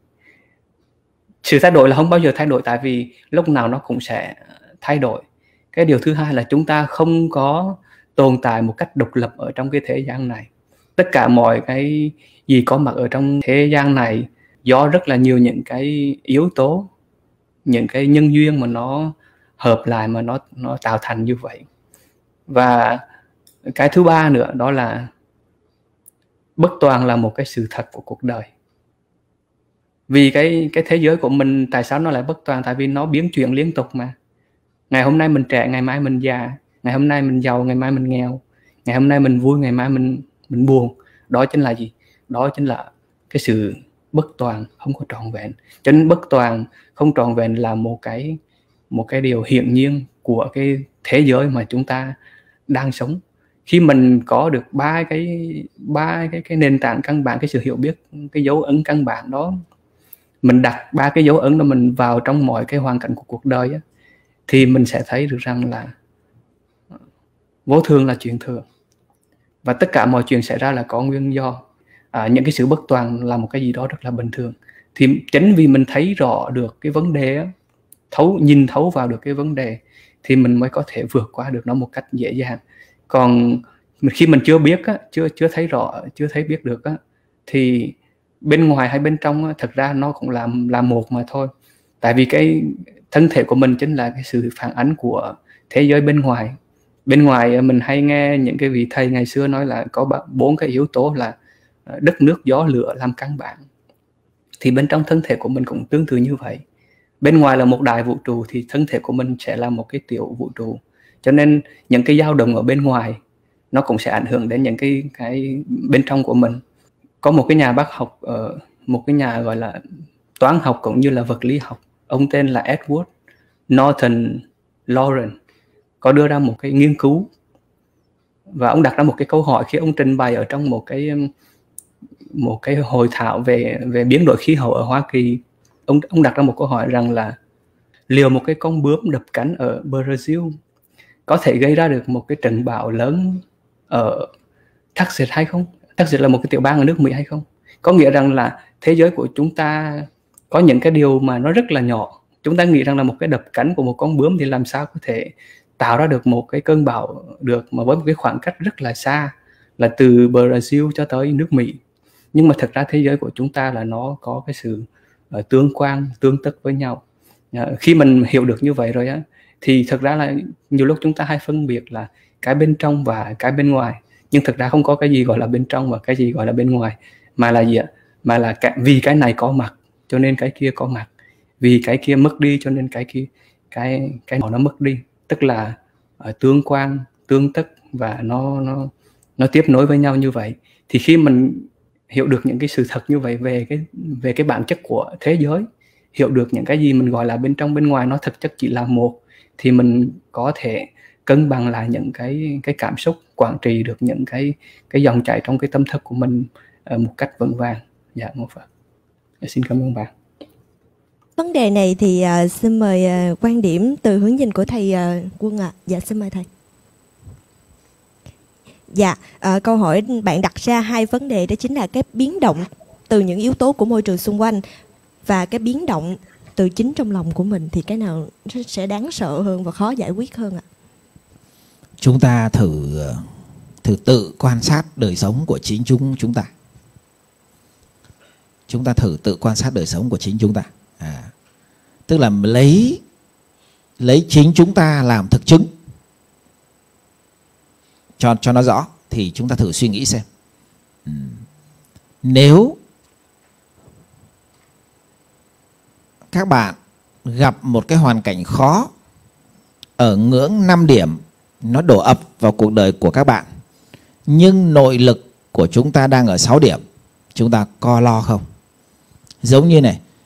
Speaker 2: Sự thay đổi là không bao giờ thay đổi, tại vì lúc nào nó cũng sẽ thay đổi. Cái điều thứ hai là chúng ta không có tồn tại một cách độc lập ở trong cái thế gian này. Tất cả mọi cái gì có mặt ở trong thế gian này do rất là nhiều những cái yếu tố, những cái nhân duyên mà nó hợp lại mà nó tạo thành như vậy. Và cái thứ ba nữa đó là bất toàn là một cái sự thật của cuộc đời. Vì cái thế giới của mình tại sao nó lại bất toàn? Tại vì nó biến chuyển liên tục mà. Ngày hôm nay mình trẻ, ngày mai mình già. Ngày hôm nay mình giàu, ngày mai mình nghèo. Ngày hôm nay mình vui, ngày mai mình buồn. Đó chính là gì? Đó chính là cái sự bất toàn, không có trọn vẹn. Cho nên bất toàn, không trọn vẹn là một cái điều hiển nhiên của cái thế giới mà chúng ta đang sống. Khi mình có được ba cái nền tảng căn bản, cái sự hiểu biết, cái dấu ấn căn bản đó, mình đặt 3 cái dấu ấn đó mình vào trong mọi cái hoàn cảnh của cuộc đời á, thì mình sẽ thấy được rằng là vô thường là chuyện thường, và tất cả mọi chuyện xảy ra là có nguyên do. Những cái sự bất toàn là một cái gì đó rất là bình thường. Thì chính vì mình thấy rõ được cái vấn đề á, nhìn thấu vào được cái vấn đề, thì mình mới có thể vượt qua được nó một cách dễ dàng. Còn khi mình chưa biết á, chưa thấy rõ, chưa thấy biết được á, thì bên ngoài hay bên trong á, thật ra nó cũng là một mà thôi. Tại vì cái thân thể của mình chính là cái sự phản ánh của thế giới bên ngoài. Bên ngoài mình hay nghe những cái vị thầy ngày xưa nói là có 4 cái yếu tố là đất, nước, gió, lửa làm căn bản. Thì bên trong thân thể của mình cũng tương tự như vậy. Bên ngoài là một đại vũ trụ thì thân thể của mình sẽ là một cái tiểu vũ trụ. Cho nên những cái dao động ở bên ngoài nó cũng sẽ ảnh hưởng đến những cái bên trong của mình. Có một cái nhà bác học, một cái nhà gọi là toán học cũng như là vật lý học, ông tên là Edward Norton Lawrence, có đưa ra một cái nghiên cứu, và ông đặt ra một cái câu hỏi khi ông trình bày ở trong một cái hội thảo về biến đổi khí hậu ở Hoa Kỳ. Ông đặt ra một câu hỏi rằng là liệu một cái con bướm đập cánh ở Brazil có thể gây ra được một cái trận bão lớn ở Texas hay không? Texas là một cái tiểu bang ở nước Mỹ hay không? Có nghĩa rằng là thế giới của chúng ta có những cái điều mà nó rất là nhỏ. Chúng ta nghĩ rằng là một cái đập cánh của một con bướm thì làm sao có thể tạo ra được một cái cơn bão được, mà với một cái khoảng cách rất là xa, là từ Brazil cho tới nước Mỹ. Nhưng mà thật ra thế giới của chúng ta là nó có cái sự tương quan, tương tức với nhau. Khi mình hiểu được như vậy rồi á, thì thật ra là nhiều lúc chúng ta hay phân biệt là cái bên trong và cái bên ngoài. Nhưng thật ra không có cái gì gọi là bên trong và cái gì gọi là bên ngoài, mà là gì ạ? Mà là vì cái này có mặt cho nên cái kia có mặt, vì cái kia mất đi cho nên cái kia cái nó mất đi. Tức là tương quan, tương tức, và nó tiếp nối với nhau như vậy. Thì khi mình hiểu được những cái sự thật như vậy về cái bản chất của thế giới, hiểu được những cái gì mình gọi là bên trong bên ngoài nó thực chất chỉ là một, thì mình có thể cân bằng lại những cái cảm xúc, quản trị được những cái dòng chảy trong cái tâm thức của mình một cách vững vàng. Dạ, Mô Phật. Xin cảm ơn bạn.
Speaker 1: Vấn đề này thì xin mời quan điểm từ hướng nhìn của thầy Quân ạ. Dạ, xin mời thầy. Dạ, câu hỏi bạn đặt ra 2 vấn đề, đó chính là cái biến động từ những yếu tố của môi trường xung quanh và cái biến động từ chính trong lòng của mình, thì cái nào sẽ đáng sợ hơn và khó giải quyết hơn ạ?
Speaker 3: Chúng ta thử tự quan sát đời sống của chính chúng ta. Chúng ta thử tự quan sát đời sống của chính chúng ta. Tức là lấy chính chúng ta làm thực chứng cho nó rõ. Thì chúng ta thử suy nghĩ xem, nếu các bạn gặp một cái hoàn cảnh khó ở ngưỡng 5 điểm, nó đổ ập vào cuộc đời của các bạn, nhưng nội lực của chúng ta đang ở 6 điểm, chúng ta có lo không? Giống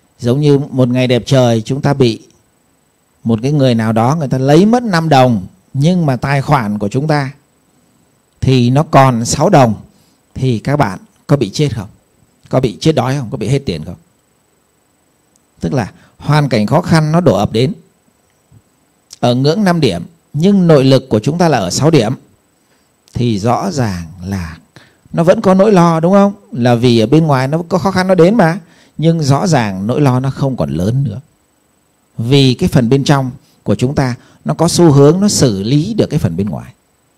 Speaker 3: như một ngày đẹp trời, chúng ta bị một cái người nào đó, người ta lấy mất 5 đồng nhưng mà tài khoản của chúng ta thì nó còn 6 đồng, thì các bạn có bị chết không? Có bị chết đói không? Có bị hết tiền không? Tức là hoàn cảnh khó khăn nó đổ ập đến ở ngưỡng 5 điểm, nhưng nội lực của chúng ta là ở 6 điểm, thì rõ ràng là nó vẫn có nỗi lo, đúng không? Là vì ở bên ngoài nó có khó khăn nó đến mà, nhưng rõ ràng nỗi lo nó không còn lớn nữa, vì cái phần bên trong của chúng ta nó có xu hướng nó xử lý được cái phần bên ngoài.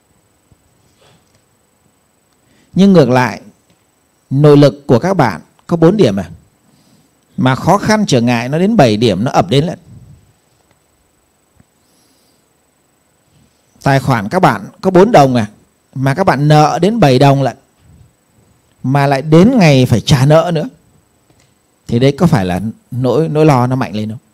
Speaker 3: Nhưng ngược lại, nội lực của các bạn có 4 điểm mà khó khăn trở ngại nó đến 7 điểm, nó ập đến lại. Tài khoản các bạn có 4 đồng mà các bạn nợ đến 7 đồng lại, mà lại đến ngày phải trả nợ nữa, thì đấy có phải là nỗi lo nó mạnh lên không?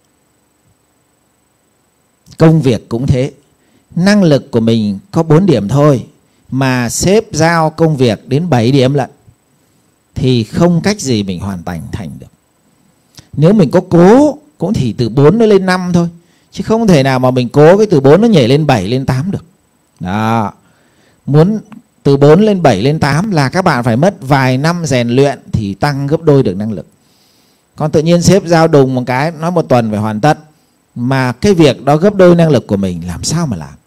Speaker 3: Công việc cũng thế, năng lực của mình có 4 điểm thôi mà sếp giao công việc đến 7 điểm lận, thì không cách gì mình hoàn thành được. Nếu mình có cố cũng thì từ 4 nó lên 5 thôi, chứ không thể nào mà mình cố cái từ 4 nó nhảy lên 7 lên 8 được. Đó. Muốn từ 4 lên 7 lên 8 là các bạn phải mất vài năm rèn luyện thì tăng gấp đôi được năng lực. Còn tự nhiên sếp giao đùng một cái, nói 1 tuần phải hoàn tất, mà cái việc đó gấp đôi năng lực của mình, làm sao mà làm?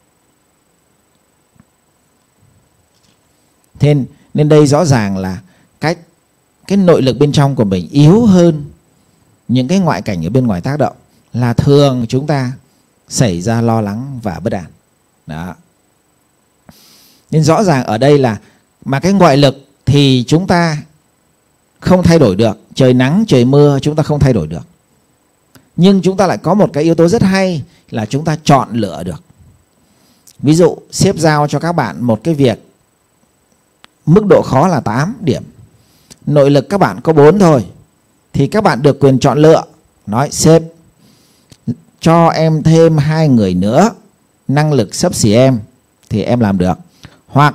Speaker 3: Thế nên đây rõ ràng là cái nội lực bên trong của mình yếu hơn những cái ngoại cảnh ở bên ngoài tác động, là thường chúng ta xảy ra lo lắng và bất an. Đó. Nên rõ ràng ở đây là mà cái ngoại lực thì chúng ta không thay đổi được, trời nắng trời mưa chúng ta không thay đổi được. Nhưng chúng ta lại có một cái yếu tố rất hay là chúng ta chọn lựa được. Ví dụ sếp giao cho các bạn một cái việc mức độ khó là 8 điểm, nội lực các bạn có 4 thôi, thì các bạn được quyền chọn lựa. Nói sếp cho em thêm 2 người nữa, năng lực xấp xỉ em thì em làm được, hoặc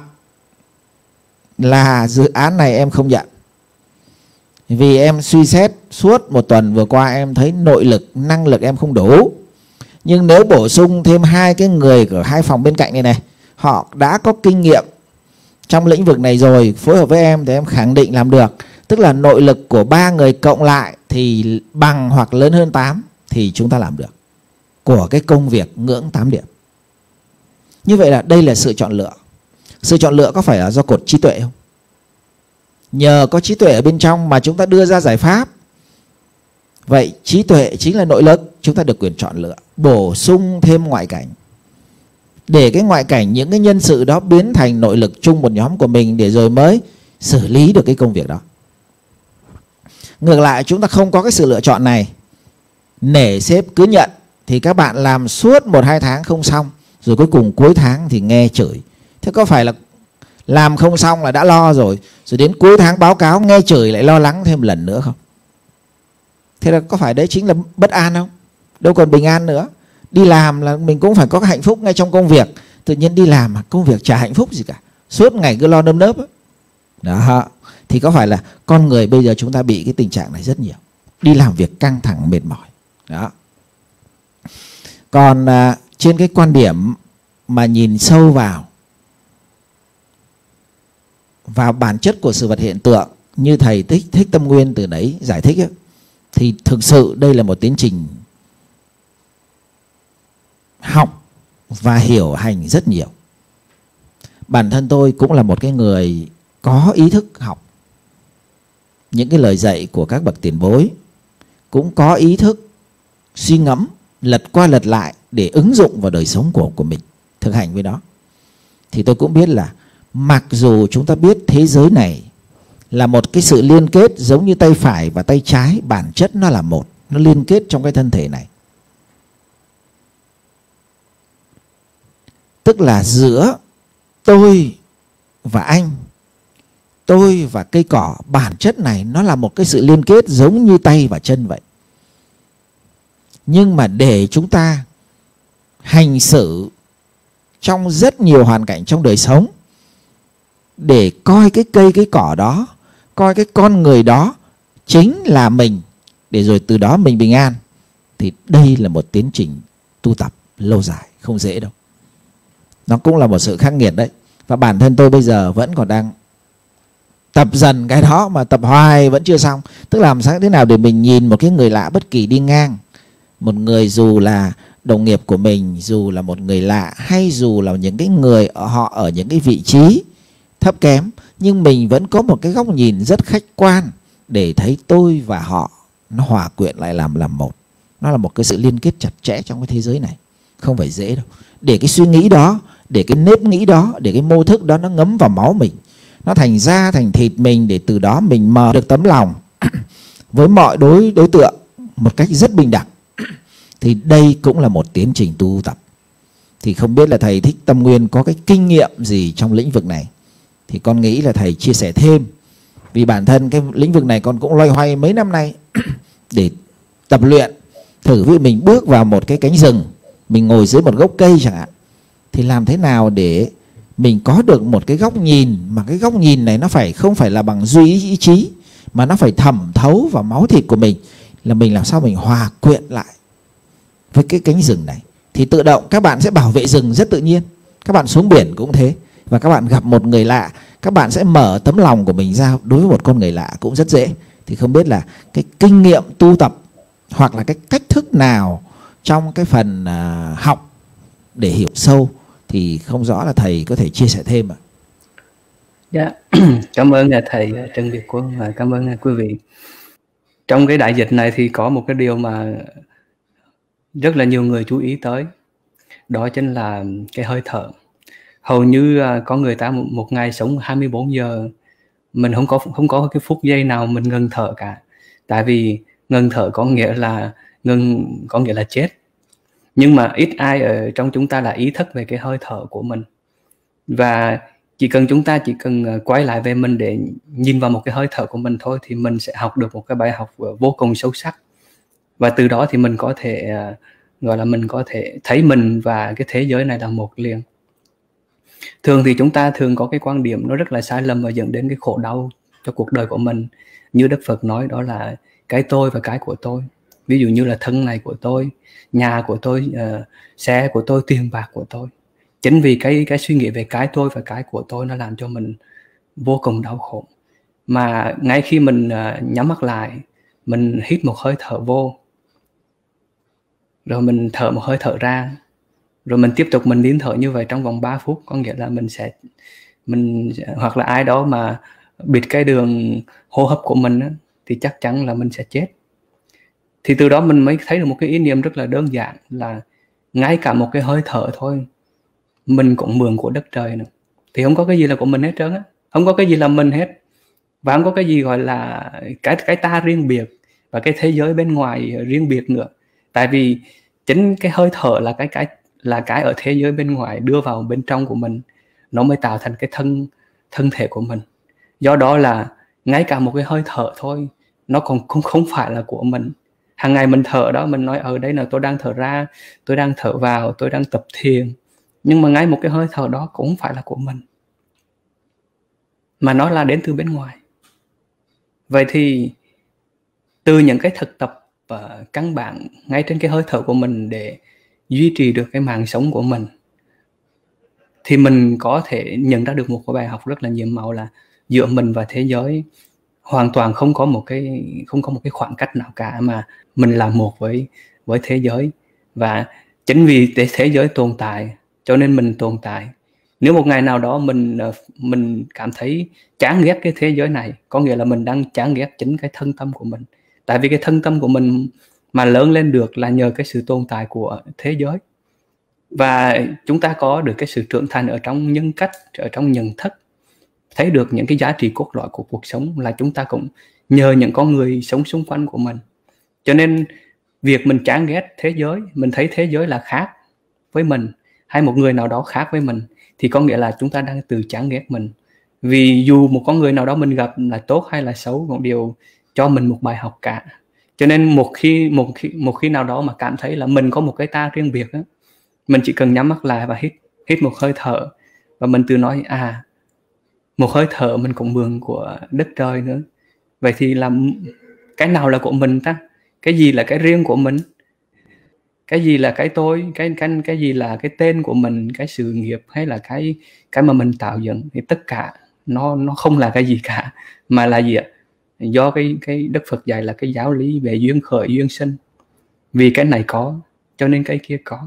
Speaker 3: là dự án này em không nhận, vì em suy xét suốt 1 tuần vừa qua em thấy nội lực, năng lực em không đủ. Nhưng nếu bổ sung thêm 2 cái người ở 2 phòng bên cạnh này, họ đã có kinh nghiệm trong lĩnh vực này rồi, phối hợp với em thì em khẳng định làm được. Tức là nội lực của 3 người cộng lại thì bằng hoặc lớn hơn 8 thì chúng ta làm được, của cái công việc ngưỡng 8 điểm. Như vậy là đây là sự chọn lựa. Sự chọn lựa có phải là do cột trí tuệ không? Nhờ có trí tuệ ở bên trong mà chúng ta đưa ra giải pháp. Vậy trí tuệ chính là nội lực, chúng ta được quyền chọn lựa, bổ sung thêm ngoại cảnh, để cái ngoại cảnh, những cái nhân sự đó biến thành nội lực chung một nhóm của mình, để rồi mới xử lý được cái công việc đó. Ngược lại chúng ta không có cái sự lựa chọn này, nể sếp cứ nhận, thì các bạn làm suốt 1-2 tháng không xong, rồi cuối cùng cuối tháng thì nghe chửi. Thế có phải là làm không xong là đã lo rồi đến cuối tháng báo cáo nghe chửi lại lo lắng thêm lần nữa không? Thế là có phải đấy chính là bất an không? Đâu còn bình an nữa. Đi làm là mình cũng phải có cái hạnh phúc ngay trong công việc, tự nhiên đi làm mà công việc chả hạnh phúc gì cả, suốt ngày cứ lo nơm nớp ấy. Đó. Thì có phải là con người bây giờ chúng ta bị cái tình trạng này rất nhiều, đi làm việc căng thẳng mệt mỏi. Đó. Còn trên cái quan điểm mà nhìn sâu vào bản chất của sự vật hiện tượng, như thầy Thích Tâm Nguyên từ đấy giải thích ấy, thì thực sự đây là một tiến trình học và hiểu hành rất nhiều. Bản thân tôi cũng là một cái người có ý thức học những cái lời dạy của các bậc tiền bối, cũng có ý thức suy ngẫm, lật qua lật lại để ứng dụng vào đời sống của mình, thực hành với nó. Thì tôi cũng biết là mặc dù chúng ta biết thế giới này là một cái sự liên kết giống như tay phải và tay trái, bản chất nó là một, nó liên kết trong cái thân thể này. Tức là giữa tôi và anh, tôi và cây cỏ, bản chất này nó là một cái sự liên kết giống như tay và chân vậy. Nhưng mà để chúng ta hành xử trong rất nhiều hoàn cảnh trong đời sống, để coi cái cây cái cỏ đó, coi cái con người đó chính là mình, để rồi từ đó mình bình an, thì đây là một tiến trình tu tập lâu dài, không dễ đâu. Nó cũng là một sự khắc nghiệt đấy. Và bản thân tôi bây giờ vẫn còn đang tập dần cái đó, mà tập hoài vẫn chưa xong. Tức là làm sao thế nào để mình nhìn một cái người lạ bất kỳ đi ngang, một người dù là đồng nghiệp của mình, dù là một người lạ, hay dù là những cái người họ ở những cái vị trí thấp kém, nhưng mình vẫn có một cái góc nhìn rất khách quan để thấy tôi và họ nó hòa quyện lại làm một. Nó là một cái sự liên kết chặt chẽ trong cái thế giới này, không phải dễ đâu. Để cái suy nghĩ đó, để cái nếp nghĩ đó, để cái mô thức đó nó ngấm vào máu mình, nó thành da thành thịt mình, để từ đó mình mở được tấm lòng với mọi đối tượng một cách rất bình đẳng. Thì đây cũng là một tiến trình tu tập. Thì không biết là thầy Thích Tâm Nguyên có cái kinh nghiệm gì trong lĩnh vực này, thì con nghĩ là thầy chia sẻ thêm. Vì bản thân cái lĩnh vực này con cũng loay hoay mấy năm nay để tập luyện. Thử vì mình bước vào một cái cánh rừng, mình ngồi dưới một gốc cây chẳng hạn, thì làm thế nào để mình có được một cái góc nhìn, mà cái góc nhìn này nó không phải là bằng duy ý chí, mà nó phải thẩm thấu vào máu thịt của mình, là mình làm sao mình hòa quyện lại với cái cánh rừng này. Thì tự động các bạn sẽ bảo vệ rừng rất tự nhiên. Các bạn xuống biển cũng thế. Và các bạn gặp một người lạ, các bạn sẽ mở tấm lòng của mình ra đối với một con người lạ cũng rất dễ. Thì không biết là cái kinh nghiệm tu tập hoặc là cái cách thức nào trong cái phần học để hiểu sâu thì không rõ là thầy có thể chia sẻ thêm ạ.
Speaker 2: Dạ, cảm ơn thầy Trần Việt Quân và cảm ơn quý vị. Trong cái đại dịch này thì có một cái điều mà rất là nhiều người chú ý tới, đó chính là cái hơi thở. Hầu như có người ta một ngày sống 24 giờ, mình không có cái phút giây nào mình ngừng thở cả. Tại vì ngừng thở có nghĩa là chết. Nhưng mà ít ai ở trong chúng ta là ý thức về cái hơi thở của mình. Và chúng ta chỉ cần quay lại về mình để nhìn vào một cái hơi thở của mình thôi, thì mình sẽ học được một cái bài học vô cùng sâu sắc. Và từ đó thì mình có thể mình có thể thấy mình và cái thế giới này là một liền. Thường thì chúng ta thường có cái quan điểm nó rất là sai lầm và dẫn đến cái khổ đau cho cuộc đời của mình. Như Đức Phật nói, đó là cái tôi và cái của tôi. Ví dụ như là thân này của tôi, nhà của tôi, xe của tôi, tiền bạc của tôi. Chính vì cái suy nghĩ về cái tôi và cái của tôi nó làm cho mình vô cùng đau khổ. Mà ngay khi mình nhắm mắt lại, mình hít một hơi thở vô, rồi mình thở một hơi thở ra, rồi mình tiếp tục mình nín thở như vậy trong vòng 3 phút. Có nghĩa là mình hoặc là ai đó mà bịt cái đường hô hấp của mình á, thì chắc chắn là mình sẽ chết. Thì từ đó mình mới thấy được một cái ý niệm rất là đơn giản, là ngay cả một cái hơi thở thôi mình cũng mượn của đất trời nữa. Thì không có cái gì là của mình hết trơn á, không có cái gì là mình hết, và không có cái gì gọi là cái ta riêng biệt và cái thế giới bên ngoài riêng biệt nữa. Tại vì chính cái hơi thở là cái ở thế giới bên ngoài đưa vào bên trong của mình, nó mới tạo thành cái thân thể của mình. Do đó là ngay cả một cái hơi thở thôi nó còn không phải là của mình. Hàng ngày mình thở đó, mình nói ở đây là tôi đang thở ra, tôi đang thở vào, tôi đang tập thiền, nhưng mà ngay một cái hơi thở đó cũng không phải là của mình, mà nó là đến từ bên ngoài. Vậy thì từ những cái thực tập căn bản ngay trên cái hơi thở của mình để duy trì được cái mạng sống của mình, thì mình có thể nhận ra được một cái bài học rất là nhiệm màu, là giữa mình và thế giới hoàn toàn không có một cái khoảng cách nào cả, mà mình là một với thế giới. Và chính vì thế giới tồn tại cho nên mình tồn tại. Nếu một ngày nào đó mình cảm thấy chán ghét cái thế giới này, có nghĩa là mình đang chán ghét chính cái thân tâm của mình. Tại vì cái thân tâm của mình mà lớn lên được là nhờ cái sự tồn tại của thế giới. Và chúng ta có được cái sự trưởng thành ở trong nhân cách, ở trong nhận thức, thấy được những cái giá trị cốt lõi của cuộc sống là chúng ta cũng nhờ những con người sống xung quanh của mình. Cho nên việc mình chán ghét thế giới, mình thấy thế giới là khác với mình, hay một người nào đó khác với mình, thì có nghĩa là chúng ta đang tự chán ghét mình. Vì dù một con người nào đó mình gặp là tốt hay là xấu cũng đều cho mình một bài học cả. Cho nên một khi nào đó mà cảm thấy là mình có một cái ta riêng biệt á, mình chỉ cần nhắm mắt lại và hít một hơi thở, và mình tự nói một hơi thở mình cũng mượn của đất trời nữa. Vậy thì là cái nào là của mình ta? Cái gì là cái riêng của mình? cái gì là cái tôi, cái gì là cái tên của mình, cái sự nghiệp hay là cái mà mình tạo dựng, thì tất cả nó không là cái gì cả, mà là gì ạ? Do cái Đức Phật dạy là cái giáo lý về duyên khởi duyên sinh. Vì cái này có cho nên cái kia có.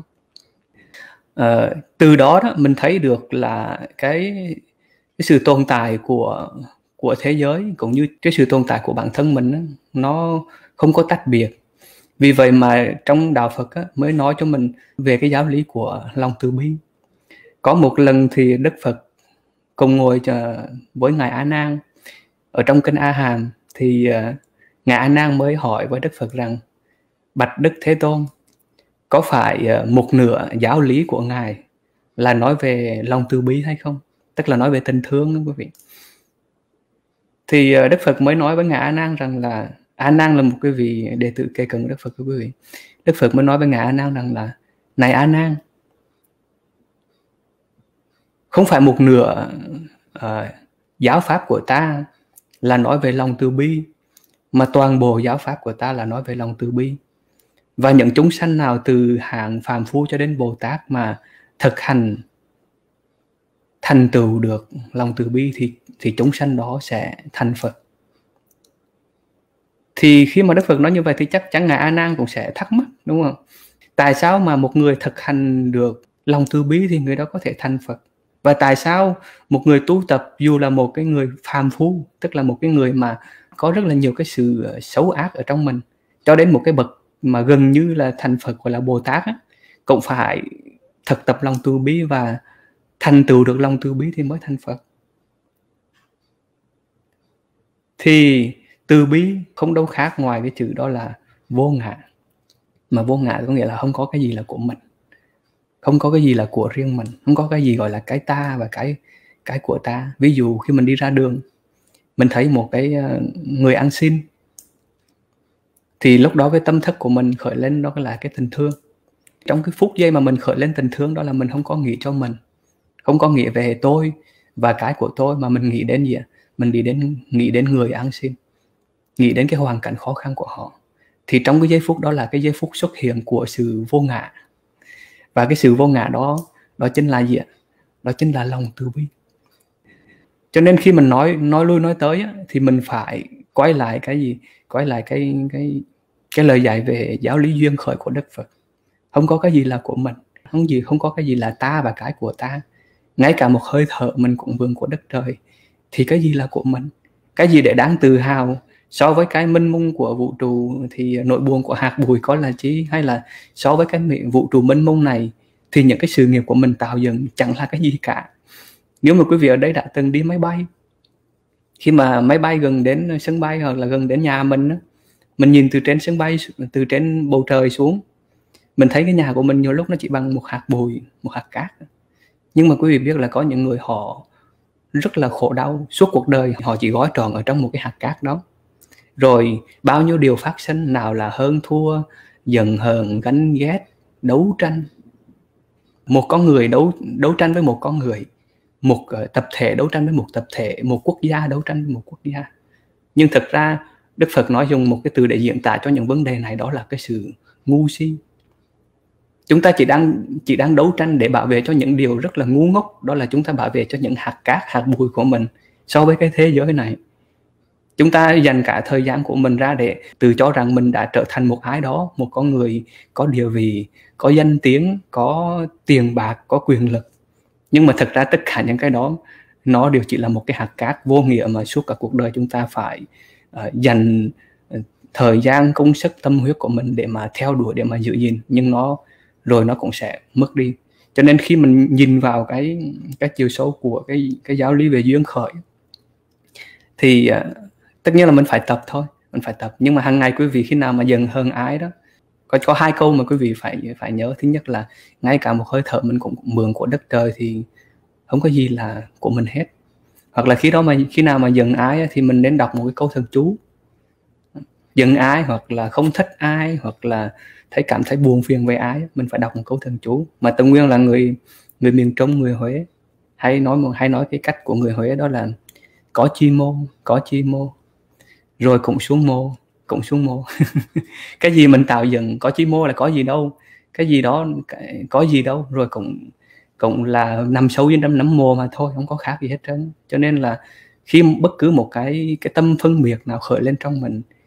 Speaker 2: Từ đó mình thấy được là cái sự tồn tại của thế giới cũng như cái sự tồn tại của bản thân mình nó không có tách biệt. Vì vậy mà trong đạo Phật mới nói cho mình về cái giáo lý của lòng từ bi. Có một lần thì Đức Phật cùng ngồi với ngài A Nan ở trong kinh A Hàm, thì ngài A Nan mới hỏi với Đức Phật rằng: bạch Đức Thế Tôn, có phải một nửa giáo lý của ngài là nói về lòng từ bi hay không? Tức là nói về tình thương đó quý vị. Thì Đức Phật mới nói với ngài A Nan rằng là A Nan là một cái vị đệ tử kế cận của Đức Phật, quý vị. Đức Phật mới nói với ngài A Nan rằng là: này A Nan, không phải một nửa giáo pháp của ta là nói về lòng từ bi, mà toàn bộ giáo pháp của ta là nói về lòng từ bi. Và những chúng sanh nào từ hạng phàm phu cho đến Bồ Tát mà thực hành thành tựu được lòng từ bi thì chúng sanh đó sẽ thành Phật. Thì khi mà Đức Phật nói như vậy thì chắc chắn ngài A Nan cũng sẽ thắc mắc, đúng không? Tại sao mà một người thực hành được lòng từ bi thì người đó có thể thành Phật? Và tại sao một người tu tập dù là một cái người phàm phu, tức là một cái người mà có rất là nhiều cái sự xấu ác ở trong mình, cho đến một cái bậc mà gần như là thành Phật gọi là Bồ Tát cũng phải thực tập lòng từ bi và thành tựu được lòng từ bi thì mới thành Phật? Thì từ bi không đâu khác ngoài cái chữ đó là vô ngã. Mà vô ngã có nghĩa là không có cái gì là của mình, không có cái gì là của riêng mình, không có cái gì gọi là cái ta và cái của ta. Ví dụ khi mình đi ra đường, mình thấy một cái người ăn xin, thì lúc đó cái tâm thức của mình khởi lên đó là cái tình thương. Trong cái phút giây mà mình khởi lên tình thương đó là mình không có nghĩ cho mình, không có nghĩ về tôi và cái của tôi, mà mình nghĩ đến gì ạ? Mình nghĩ đến người ăn xin, nghĩ đến cái hoàn cảnh khó khăn của họ. Thì trong cái giây phút đó là cái giây phút xuất hiện của sự vô ngã. Và cái sự vô ngã đó chính là gì ạ? Đó chính là lòng từ bi. Cho nên khi mình nói lui nói tới thì mình phải quay lại cái gì? Quay lại cái lời dạy về giáo lý duyên khởi của Đức Phật. Không có cái gì là của mình, không có cái gì là ta và cái của ta. Ngay cả một hơi thở mình cũng vườn của đất trời, thì cái gì là của mình? Cái gì để đáng tự hào? So với cái mênh mông của vũ trụ thì nỗi buồn của hạt bụi có là chi? Hay là so với cái vũ trụ mênh mông này thì những cái sự nghiệp của mình tạo dựng chẳng là cái gì cả. Nếu mà quý vị ở đây đã từng đi máy bay, khi mà máy bay gần đến sân bay hoặc là gần đến nhà mình nhìn từ trên sân bay, từ trên bầu trời xuống, mình thấy cái nhà của mình nhiều lúc nó chỉ bằng một hạt bụi, một hạt cát. Nhưng mà quý vị biết là có những người họ rất là khổ đau, suốt cuộc đời họ chỉ gói tròn ở trong một cái hạt cát đó. Rồi bao nhiêu điều phát sinh, nào là hơn thua, giận hờn, ganh ghét, đấu tranh. Một con người đấu tranh với một con người, một tập thể đấu tranh với một tập thể, một quốc gia đấu tranh với một quốc gia. Nhưng thực ra Đức Phật nói dùng một cái từ để diễn tả cho những vấn đề này, đó là cái sự ngu si. Chúng ta chỉ đang đấu tranh để bảo vệ cho những điều rất là ngu ngốc, đó là chúng ta bảo vệ cho những hạt cát, hạt bụi của mình so với cái thế giới này. Chúng ta dành cả thời gian của mình ra để tự cho rằng mình đã trở thành một ai đó, một con người có địa vị, có danh tiếng, có tiền bạc, có quyền lực. Nhưng mà thật ra tất cả những cái đó nó đều chỉ là một cái hạt cát vô nghĩa mà suốt cả cuộc đời chúng ta phải dành thời gian, công sức, tâm huyết của mình để mà theo đuổi, để mà giữ gìn. Nhưng rồi nó cũng sẽ mất đi. Cho nên khi mình nhìn vào cái chiều sâu của cái giáo lý về duyên khởi thì tất nhiên là mình phải tập thôi, mình phải tập. Nhưng mà hàng ngày quý vị khi nào mà giận hờn ái đó, có hai câu mà quý vị phải nhớ. Thứ nhất là ngay cả một hơi thở mình cũng mượn của đất trời thì không có gì là của mình hết. Hoặc là khi nào mà giận ái thì mình nên đọc một cái câu thần chú. Giận ai hoặc là không thích ai hoặc là cảm thấy buồn phiền về ai, mình phải đọc một câu thần chú. Mà Tông Nguyên là người miền Trung, người Huế, hay nói cái cách của người Huế đó là có chi mô rồi cũng xuống mô. Cái gì mình tạo dựng, có chi mô là có gì đâu. cái gì đó, có gì đâu, rồi cũng là nằm sâu dưới nấm mồ mà thôi, không có khác gì hết trơn. Cho nên là khi bất cứ một cái tâm phân biệt nào khởi lên trong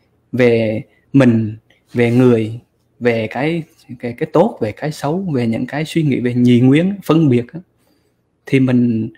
Speaker 2: mình, về người, về cái tốt, về cái xấu, về những cái suy nghĩ về nhị nguyên phân biệt á, thì mình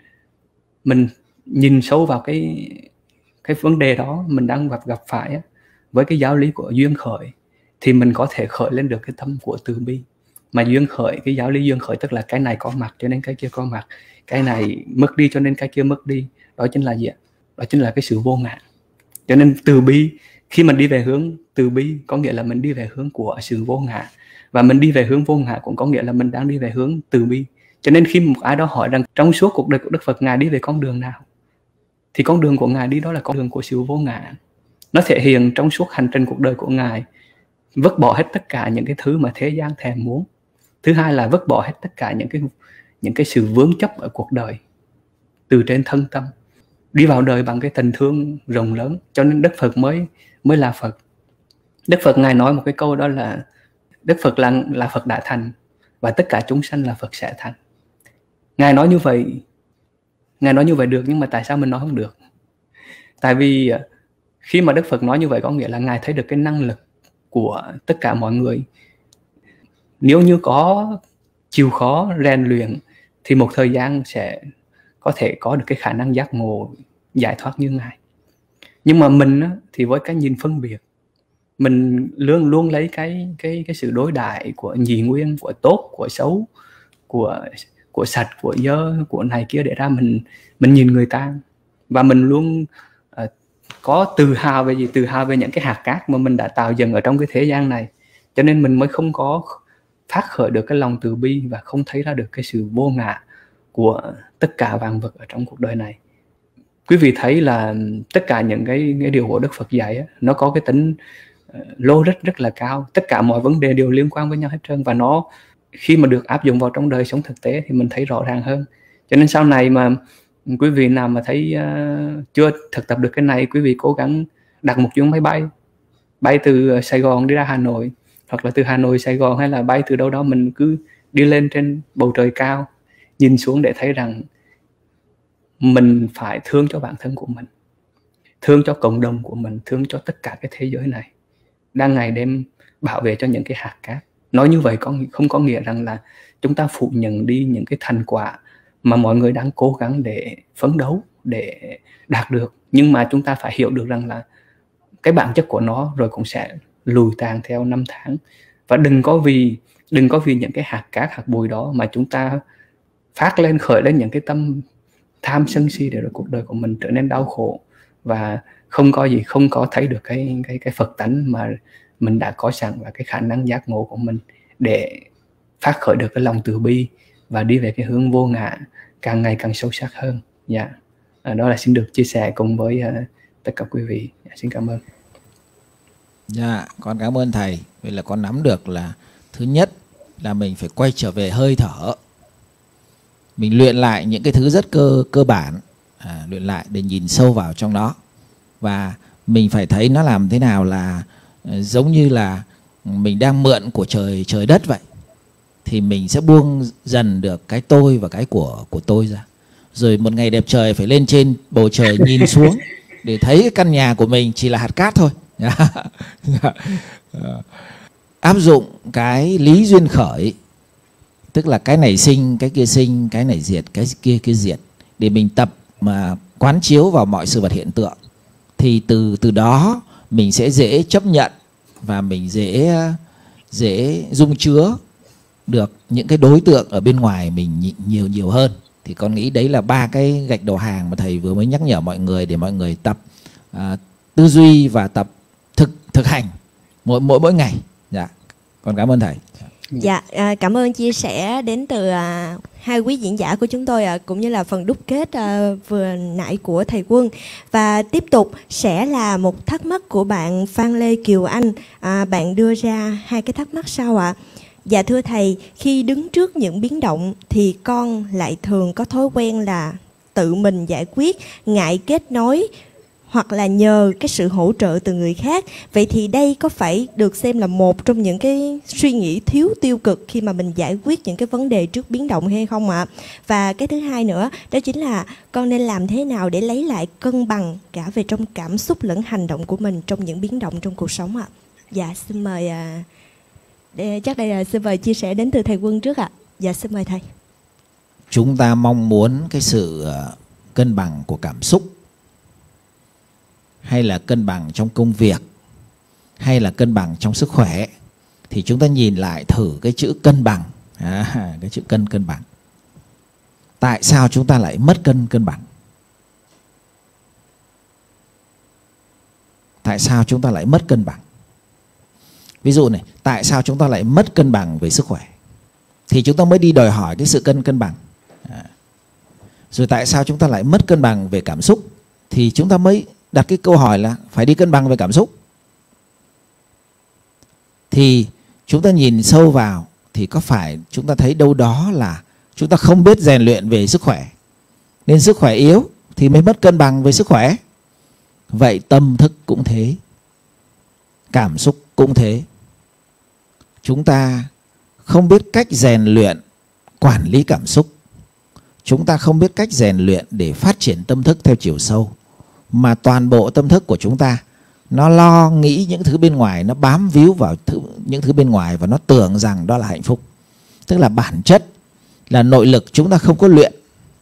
Speaker 2: nhìn sâu vào cái vấn đề đó mình đang gặp phải á, với cái giáo lý của duyên khởi, thì mình có thể khởi lên được cái tâm của từ bi. Mà duyên khởi, cái giáo lý duyên khởi tức là cái này có mặt cho nên cái kia có mặt, cái này mất đi cho nên cái kia mất đi. Đó chính là gì ạ? Đó chính là cái sự vô ngã. Cho nên từ bi, khi mình đi về hướng từ bi có nghĩa là mình đi về hướng của sự vô ngã, và mình đi về hướng vô ngã cũng có nghĩa là mình đang đi về hướng từ bi. Cho nên khi một ai đó hỏi rằng trong suốt cuộc đời của Đức Phật, Ngài đi về con đường nào, thì con đường của Ngài đi đó là con đường của sự vô ngã. Nó thể hiện trong suốt hành trình cuộc đời của Ngài vứt bỏ hết tất cả những cái thứ mà thế gian thèm muốn. Thứ hai là vứt bỏ hết tất cả những cái sự vướng chấp ở cuộc đời từ trên thân tâm, đi vào đời bằng cái tình thương rộng lớn. Cho nên Đức Phật mới là Phật. Đức Phật Ngài nói một cái câu đó là Đức Phật là Phật đã thành, và tất cả chúng sanh là Phật sẽ thành. Ngài nói như vậy được, nhưng mà tại sao mình nói không được? Tại vì khi mà Đức Phật nói như vậy có nghĩa là Ngài thấy được cái năng lực của tất cả mọi người. Nếu như có chịu khó rèn luyện thì một thời gian sẽ có thể có được cái khả năng giác ngộ, giải thoát như Ngài. Nhưng mà mình thì với cái nhìn phân biệt, mình luôn lấy cái sự đối đãi của nhị nguyên, của tốt, của xấu, của sạch, của dơ, của này kia để ra mình nhìn người ta. Và mình luôn có tự hào về gì? Tự hào về những cái hạt cát mà mình đã tạo dựng ở trong cái thế gian này. Cho nên mình mới không có phát khởi được cái lòng từ bi và không thấy ra được cái sự vô ngã của tất cả vạn vật ở trong cuộc đời này. Quý vị thấy là tất cả những cái điều của Đức Phật dạy nó có cái tính lô rất là cao. Tất cả mọi vấn đề đều liên quan với nhau hết trơn, và nó khi mà được áp dụng vào trong đời sống thực tế thì mình thấy rõ ràng hơn. Cho nên sau này mà quý vị nào mà thấy chưa thực tập được cái này, quý vị cố gắng đặt một chuyến máy bay từ Sài Gòn đi ra Hà Nội, hoặc là từ Hà Nội Sài Gòn, hay là bay từ đâu đó, mình cứ đi lên trên bầu trời cao, nhìn xuống để thấy rằng mình phải thương cho bản thân của mình, thương cho cộng đồng của mình, thương cho tất cả cái thế giới này đang ngày đêm bảo vệ cho những cái hạt cát. Nói như vậy không có nghĩa rằng là chúng ta phủ nhận đi những cái thành quả mà mọi người đang cố gắng để phấn đấu, để đạt được. Nhưng mà chúng ta phải hiểu được rằng là cái bản chất của nó rồi cũng sẽ lùi tàn theo năm tháng. Và đừng có vì những cái hạt cát, hạt bụi đó mà chúng ta khởi lên những cái tâm tham sân si, để rồi cuộc đời của mình trở nên đau khổ và không có thấy được cái Phật tánh mà mình đã có sẵn, và cái khả năng giác ngộ của mình để phát khởi được cái lòng từ bi và đi về cái hướng vô ngã càng ngày càng sâu sắc hơn. Đó là xin được chia sẻ cùng với tất cả quý vị. Xin cảm ơn.
Speaker 3: Con cảm ơn thầy. Vậy là con nắm được là thứ nhất là mình phải quay trở về hơi thở, mình luyện lại những cái thứ rất cơ bản, luyện lại để nhìn sâu vào trong đó, và mình phải thấy nó làm thế nào là giống như là mình đang mượn của trời đất vậy, thì mình sẽ buông dần được cái tôi và cái của tôi ra. Rồi một ngày đẹp trời phải lên trên bầu trời nhìn xuống để thấy cái căn nhà của mình chỉ là hạt cát thôi. Áp dụng cái lý duyên khởi, tức là cái này sinh, cái kia sinh, cái này diệt, cái kia diệt, để mình tập mà quán chiếu vào mọi sự vật hiện tượng, thì từ đó mình sẽ dễ chấp nhận và mình dễ dung chứa được những cái đối tượng ở bên ngoài mình nhiều hơn. Thì con nghĩ đấy là 3 cái gạch đầu hàng mà thầy vừa mới nhắc nhở mọi người, để mọi người tập tư duy và tập thực hành mỗi ngày. Con cảm ơn thầy.
Speaker 1: Cảm ơn chia sẻ đến từ hai quý diễn giả của chúng tôi, cũng như là phần đúc kết vừa nãy của thầy Quân. Và tiếp tục sẽ là một thắc mắc của bạn Phan Lê Kiều Anh. Bạn đưa ra 2 cái thắc mắc sau ạ. Dạ thưa thầy, khi đứng trước những biến động thì con lại thường có thói quen là tự mình giải quyết, ngại kết nối hoặc là nhờ cái sự hỗ trợ từ người khác. Vậy thì đây có phải được xem là một trong những cái suy nghĩ thiếu tiêu cực khi mà mình giải quyết những cái vấn đề trước biến động hay không ạ? Và cái thứ hai nữa, đó chính là con nên làm thế nào để lấy lại cân bằng cả về trong cảm xúc lẫn hành động của mình trong những biến động trong cuộc sống ạ? Dạ, xin mời chắc đây là xin mời chia sẻ đến từ thầy Quân trước ạ. Dạ, xin mời thầy.
Speaker 3: Chúng ta mong muốn cái sự cân bằng của cảm xúc, hay là cân bằng trong công việc, hay là cân bằng trong sức khỏe, thì chúng ta nhìn lại thử cái chữ cân bằng. Cái chữ cân bằng. Tại sao chúng ta lại mất cân bằng? Tại sao chúng ta lại mất cân bằng? Ví dụ này, tại sao chúng ta lại mất cân bằng về sức khỏe? Thì chúng ta mới đi đòi hỏi cái sự cân bằng. Rồi tại sao chúng ta lại mất cân bằng về cảm xúc? Thì chúng ta mới đặt cái câu hỏi là phải đi cân bằng về cảm xúc. Thì chúng ta nhìn sâu vào thì có phải chúng ta thấy đâu đó là chúng ta không biết rèn luyện về sức khỏe, nên sức khỏe yếu thì mới mất cân bằng về sức khỏe. Vậy tâm thức cũng thế, cảm xúc cũng thế. Chúng ta không biết cách rèn luyện quản lý cảm xúc, chúng ta không biết cách rèn luyện để phát triển tâm thức theo chiều sâu, mà toàn bộ tâm thức của chúng ta nó lo nghĩ những thứ bên ngoài, nó bám víu vào những thứ bên ngoài và nó tưởng rằng đó là hạnh phúc. Tức là bản chất là nội lực chúng ta không có luyện.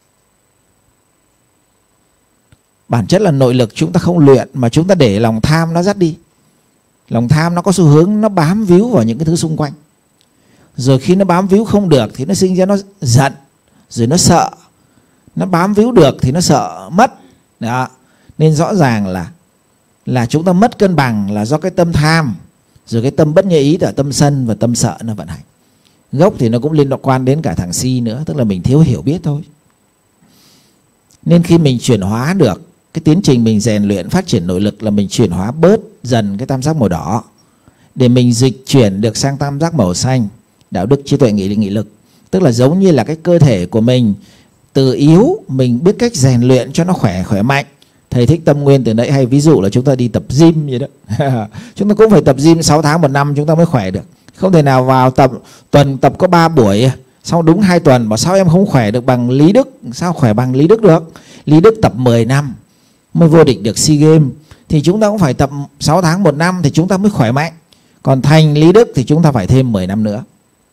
Speaker 3: Bản chất là nội lực chúng ta không luyện, mà chúng ta để lòng tham nó dắt đi. Lòng tham nó có xu hướng nó bám víu vào những cái thứ xung quanh. Rồi khi nó bám víu không được thì nó sinh ra nó giận, rồi nó sợ. Nó bám víu được thì nó sợ mất. Đó. Nên rõ ràng là chúng ta mất cân bằng là do cái tâm tham, rồi cái tâm bất như ý là tâm sân và tâm sợ nó vận hành. Gốc thì nó cũng liên quan đến cả thằng si nữa, tức là mình thiếu hiểu biết thôi. Nên khi mình chuyển hóa được cái tiến trình mình rèn luyện phát triển nội lực là mình chuyển hóa bớt dần cái tam giác màu đỏ để mình dịch chuyển được sang tam giác màu xanh, đạo đức, trí tuệ, nghị lực. Tức là giống như là cái cơ thể của mình từ yếu mình biết cách rèn luyện cho nó khỏe mạnh. Thầy Thích Tâm Nguyên từ nãy hay ví dụ là chúng ta đi tập gym vậy đó. Chúng ta cũng phải tập gym 6 tháng 1 năm chúng ta mới khỏe được. Không thể nào vào tuần tập có 3 buổi, sau đúng 2 tuần bảo sao em không khỏe được bằng Lý Đức. Sao khỏe bằng Lý Đức được? Lý Đức tập 10 năm mới vô địch được SEA Games. Thì chúng ta cũng phải tập 6 tháng 1 năm thì chúng ta mới khỏe mạnh. Còn thành Lý Đức thì chúng ta phải thêm 10 năm nữa.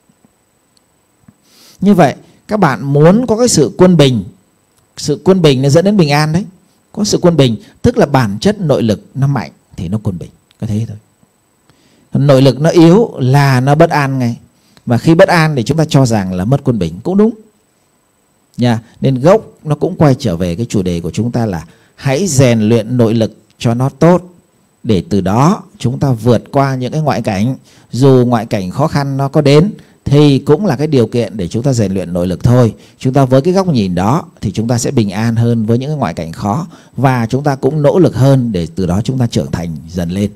Speaker 3: Như vậy các bạn muốn có cái sự quân bình. Sự quân bình nó dẫn đến bình an đấy. Có sự quân bình tức là bản chất nội lực nó mạnh thì nó quân bình. Có thế thôi. Nội lực nó yếu là nó bất an ngay. Và khi bất an thì chúng ta cho rằng là mất quân bình cũng đúng. Nên gốc nó cũng quay trở về cái chủ đề của chúng ta là hãy rèn luyện nội lực cho nó tốt, để từ đó chúng ta vượt qua những cái ngoại cảnh. Dù ngoại cảnh khó khăn nó có đến thì cũng là cái điều kiện để chúng ta rèn luyện nội lực thôi. Chúng ta với cái góc nhìn đó thì chúng ta sẽ bình an hơn với những cái ngoại cảnh khó, và chúng ta cũng nỗ lực hơn để từ đó chúng ta trưởng thành dần lên.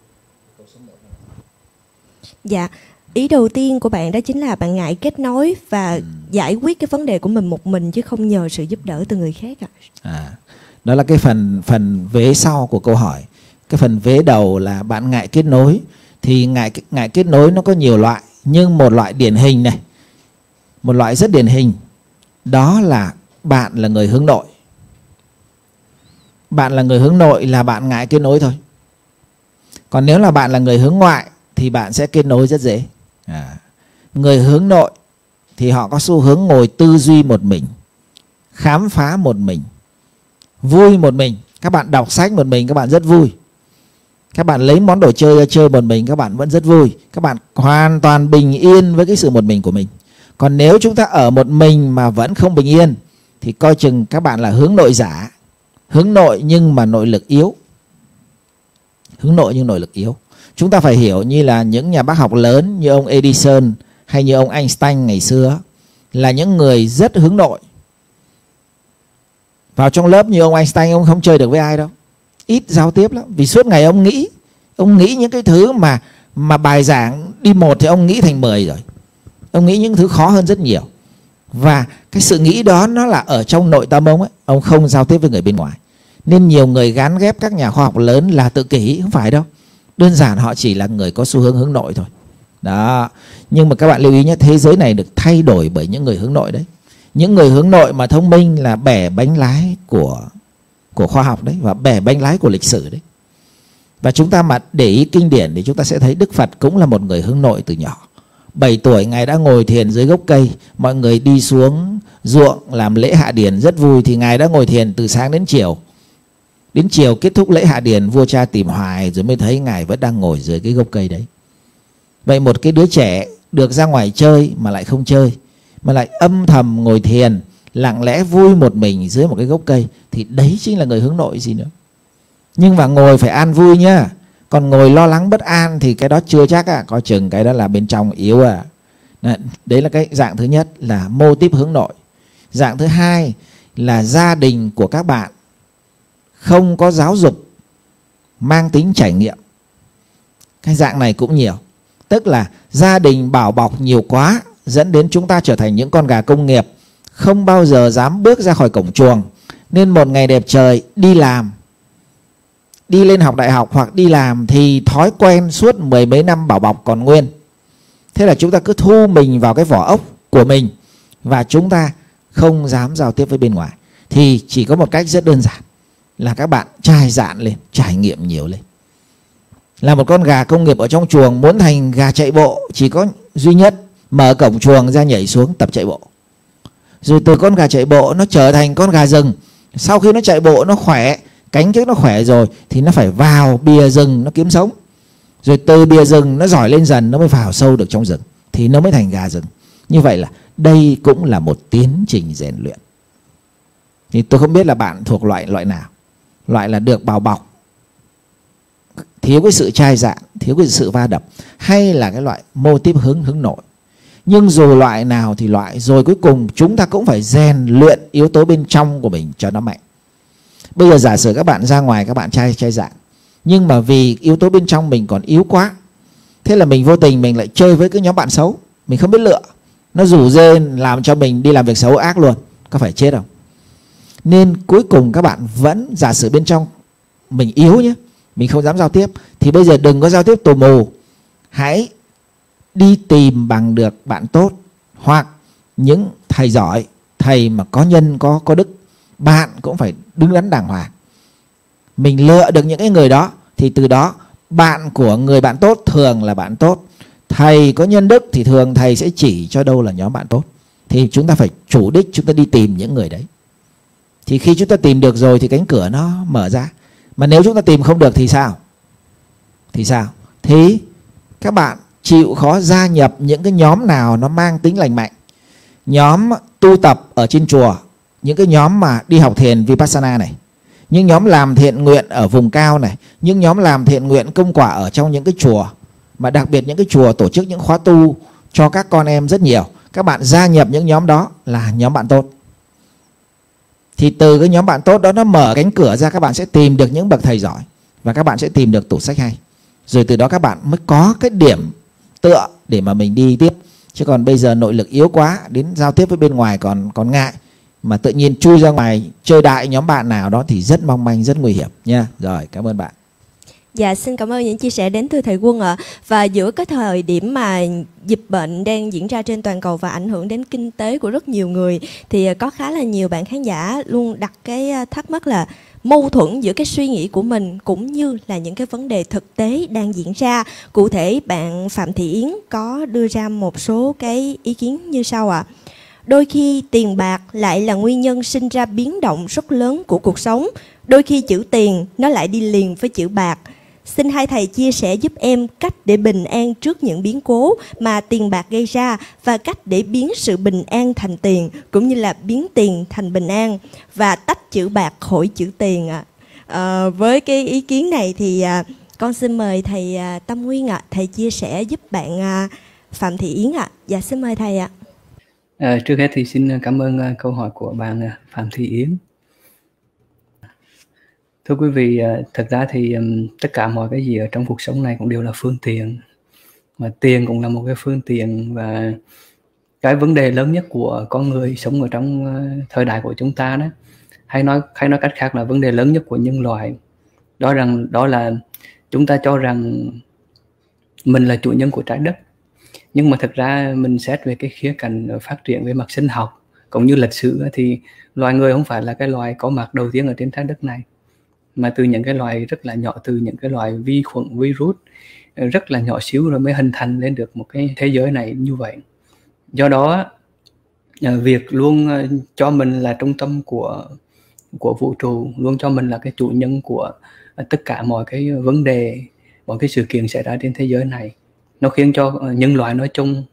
Speaker 1: Dạ, ý đầu tiên của bạn đó chính là bạn ngại kết nối và giải quyết cái vấn đề của mình một mình chứ không nhờ sự giúp đỡ từ người khác ạ.
Speaker 3: Đó là cái phần vế sau của câu hỏi. Cái phần vế đầu là bạn ngại kết nối. Thì ngại kết nối nó có nhiều loại, nhưng một loại điển hình này, một loại rất điển hình, đó là bạn là người hướng nội. Bạn là người hướng nội là bạn ngại kết nối thôi. Còn nếu là bạn là người hướng ngoại thì bạn sẽ kết nối rất dễ. Người hướng nội thì họ có xu hướng ngồi tư duy một mình, khám phá một mình, vui một mình. Các bạn đọc sách một mình các bạn rất vui. Các bạn lấy món đồ chơi ra chơi một mình các bạn vẫn rất vui. Các bạn hoàn toàn bình yên với cái sự một mình của mình. Còn nếu chúng ta ở một mình mà vẫn không bình yên thì coi chừng các bạn là hướng nội giả. Hướng nội nhưng mà nội lực yếu. Hướng nội nhưng nội lực yếu. Chúng ta phải hiểu như là những nhà bác học lớn như ông Edison hay như ông Einstein ngày xưa là những người rất hướng nội. Vào trong lớp như ông Einstein ông không chơi được với ai đâu. Ít giao tiếp lắm. Vì suốt ngày ông nghĩ những cái thứ mà bài giảng đi 1 thì ông nghĩ thành 10 rồi. Ông nghĩ những thứ khó hơn rất nhiều. Và cái sự nghĩ đó nó là ở trong nội tâm ông ấy. Ông không giao tiếp với người bên ngoài. Nên nhiều người gán ghép các nhà khoa học lớn là tự kỷ, không phải đâu. Đơn giản họ chỉ là người có xu hướng hướng nội thôi. Đó. Nhưng mà các bạn lưu ý nhé, thế giới này được thay đổi bởi những người hướng nội đấy. Những người hướng nội mà thông minh là bẻ bánh lái của khoa học đấy, và bẻ bánh lái của lịch sử đấy. Và chúng ta mà để ý kinh điển thì chúng ta sẽ thấy Đức Phật cũng là một người hướng nội từ nhỏ. 7 tuổi Ngài đã ngồi thiền dưới gốc cây. Mọi người đi xuống ruộng làm lễ hạ điền rất vui, thì Ngài đã ngồi thiền từ sáng đến chiều. Đến chiều kết thúc lễ hạ điền, vua cha tìm hoài rồi mới thấy Ngài vẫn đang ngồi dưới cái gốc cây đấy. Vậy một cái đứa trẻ được ra ngoài chơi mà lại không chơi, mà lại âm thầm ngồi thiền, lặng lẽ vui một mình dưới một cái gốc cây, thì đấy chính là người hướng nội gì nữa. Nhưng mà ngồi phải an vui nhá. Còn ngồi lo lắng bất an thì cái đó chưa chắc à. Coi chừng cái đó là bên trong yếu à. Đấy là cái dạng thứ nhất là mô típ hướng nội. Dạng thứ hai là gia đình của các bạn không có giáo dục mang tính trải nghiệm. Cái dạng này cũng nhiều. Tức là gia đình bảo bọc nhiều quá, dẫn đến chúng ta trở thành những con gà công nghiệp, không bao giờ dám bước ra khỏi cổng chuồng. Nên một ngày đẹp trời đi làm, đi lên học đại học hoặc đi làm thì thói quen suốt 10 mấy năm bảo bọc còn nguyên. Thế là chúng ta cứ thu mình vào cái vỏ ốc của mình và chúng ta không dám giao tiếp với bên ngoài. Thì chỉ có một cách rất đơn giản là các bạn trải dạn lên, trải nghiệm nhiều lên. Là một con gà công nghiệp ở trong chuồng muốn thành gà chạy bộ, chỉ có duy nhất mở cổng chuồng ra nhảy xuống tập chạy bộ. Rồi từ con gà chạy bộ nó trở thành con gà rừng. Sau khi nó chạy bộ nó khỏe, cánh trước nó khỏe rồi thì nó phải vào bìa rừng nó kiếm sống. Rồi từ bìa rừng nó giỏi lên dần, nó mới vào sâu được trong rừng, thì nó mới thành gà rừng. Như vậy là đây cũng là một tiến trình rèn luyện. Thì tôi không biết là bạn thuộc loại nào. Loại là được bảo bọc, thiếu cái sự chai dạn, thiếu cái sự va đập, hay là cái loại mô típ hướng nội. Nhưng dù loại nào thì loại, rồi cuối cùng chúng ta cũng phải rèn luyện yếu tố bên trong của mình cho nó mạnh. Bây giờ giả sử các bạn ra ngoài các bạn chai dạn, nhưng mà vì yếu tố bên trong mình còn yếu quá, thế là mình vô tình mình lại chơi với cái nhóm bạn xấu, mình không biết lựa, nó rủ rê làm cho mình đi làm việc xấu ác luôn, có phải chết không? Nên cuối cùng các bạn vẫn, giả sử bên trong mình yếu nhé, mình không dám giao tiếp, thì bây giờ đừng có giao tiếp tù mù. Hãy đi tìm bằng được bạn tốt, hoặc những thầy giỏi, thầy mà có nhân, có đức. Bạn cũng phải đứng đắn đàng hoàng. Mình lựa được những cái người đó, thì từ đó bạn của người bạn tốt thường là bạn tốt. Thầy có nhân đức thì thường thầy sẽ chỉ cho đâu là nhóm bạn tốt. Thì chúng ta phải chủ đích chúng ta đi tìm những người đấy. Thì khi chúng ta tìm được rồi thì cánh cửa nó mở ra. Mà nếu chúng ta tìm không được thì sao? Thì các bạn chịu khó gia nhập những cái nhóm nào nó mang tính lành mạnh. Nhóm tu tập ở trên chùa, những cái nhóm mà đi học thiền Vipassana này, những nhóm làm thiện nguyện ở vùng cao này, những nhóm làm thiện nguyện công quả ở trong những cái chùa, mà đặc biệt những cái chùa tổ chức những khóa tu cho các con em rất nhiều. Các bạn gia nhập những nhóm đó là nhóm bạn tốt. Thì từ cái nhóm bạn tốt đó nó mở cánh cửa ra, các bạn sẽ tìm được những bậc thầy giỏi, và các bạn sẽ tìm được tủ sách hay. Rồi từ đó các bạn mới có cái điểm tựa để mà mình đi tiếp. Chứ còn bây giờ nội lực yếu quá, đến giao tiếp với bên ngoài còn ngại, mà tự nhiên chui ra ngoài chơi đại nhóm bạn nào đó thì rất mong manh, rất nguy hiểm nha. Rồi, cảm ơn bạn.
Speaker 1: Dạ, xin cảm ơn những chia sẻ đến từ thầy Quân ạ. Và giữa cái thời điểm mà dịch bệnh đang diễn ra trên toàn cầu và ảnh hưởng đến kinh tế của rất nhiều người, thì có khá là nhiều bạn khán giả luôn đặt cái thắc mắc là mâu thuẫn giữa cái suy nghĩ của mình cũng như là những cái vấn đề thực tế đang diễn ra. Cụ thể, bạn Phạm Thị Yến có đưa ra một số cái ý kiến như sau ạ. Đôi khi tiền bạc lại là nguyên nhân sinh ra biến động rất lớn của cuộc sống. Đôi khi chữ tiền nó lại đi liền với chữ bạc. Xin hai thầy chia sẻ giúp em cách để bình an trước những biến cố mà tiền bạc gây ra, và cách để biến sự bình an thành tiền, cũng như là biến tiền thành bình an, và tách chữ bạc khỏi chữ tiền ạ. Với cái ý kiến này thì con xin mời thầy Tâm Nguyên ạ, thầy chia sẻ giúp bạn Phạm Thị Yến ạ. Dạ, xin mời thầy ạ.
Speaker 2: Trước hết thì xin cảm ơn câu hỏi của bạn Phạm Thị Yến. Thưa quý vị, thật ra thì tất cả mọi cái gì ở trong cuộc sống này cũng đều là phương tiện. Mà tiền cũng là một cái phương tiện, và cái vấn đề lớn nhất của con người sống ở trong thời đại của chúng ta đó, hay nói cách khác là vấn đề lớn nhất của nhân loại, đó là chúng ta cho rằng mình là chủ nhân của trái đất. Nhưng mà thực ra mình xét về cái khía cạnh phát triển về mặt sinh học cũng như lịch sử thì loài người không phải là cái loài có mặt đầu tiên ở trên trái đất này, mà từ những cái loài rất là nhỏ, từ những cái loài vi khuẩn, virus rất là nhỏ xíu rồi mới hình thành lên được một cái thế giới này như vậy. Do đó việc luôn cho mình là trung tâm của vũ trụ, luôn cho mình là cái chủ nhân của tất cả mọi cái vấn đề, mọi cái sự kiện xảy ra trên thế giới này, nó khiến cho nhân loại nói chung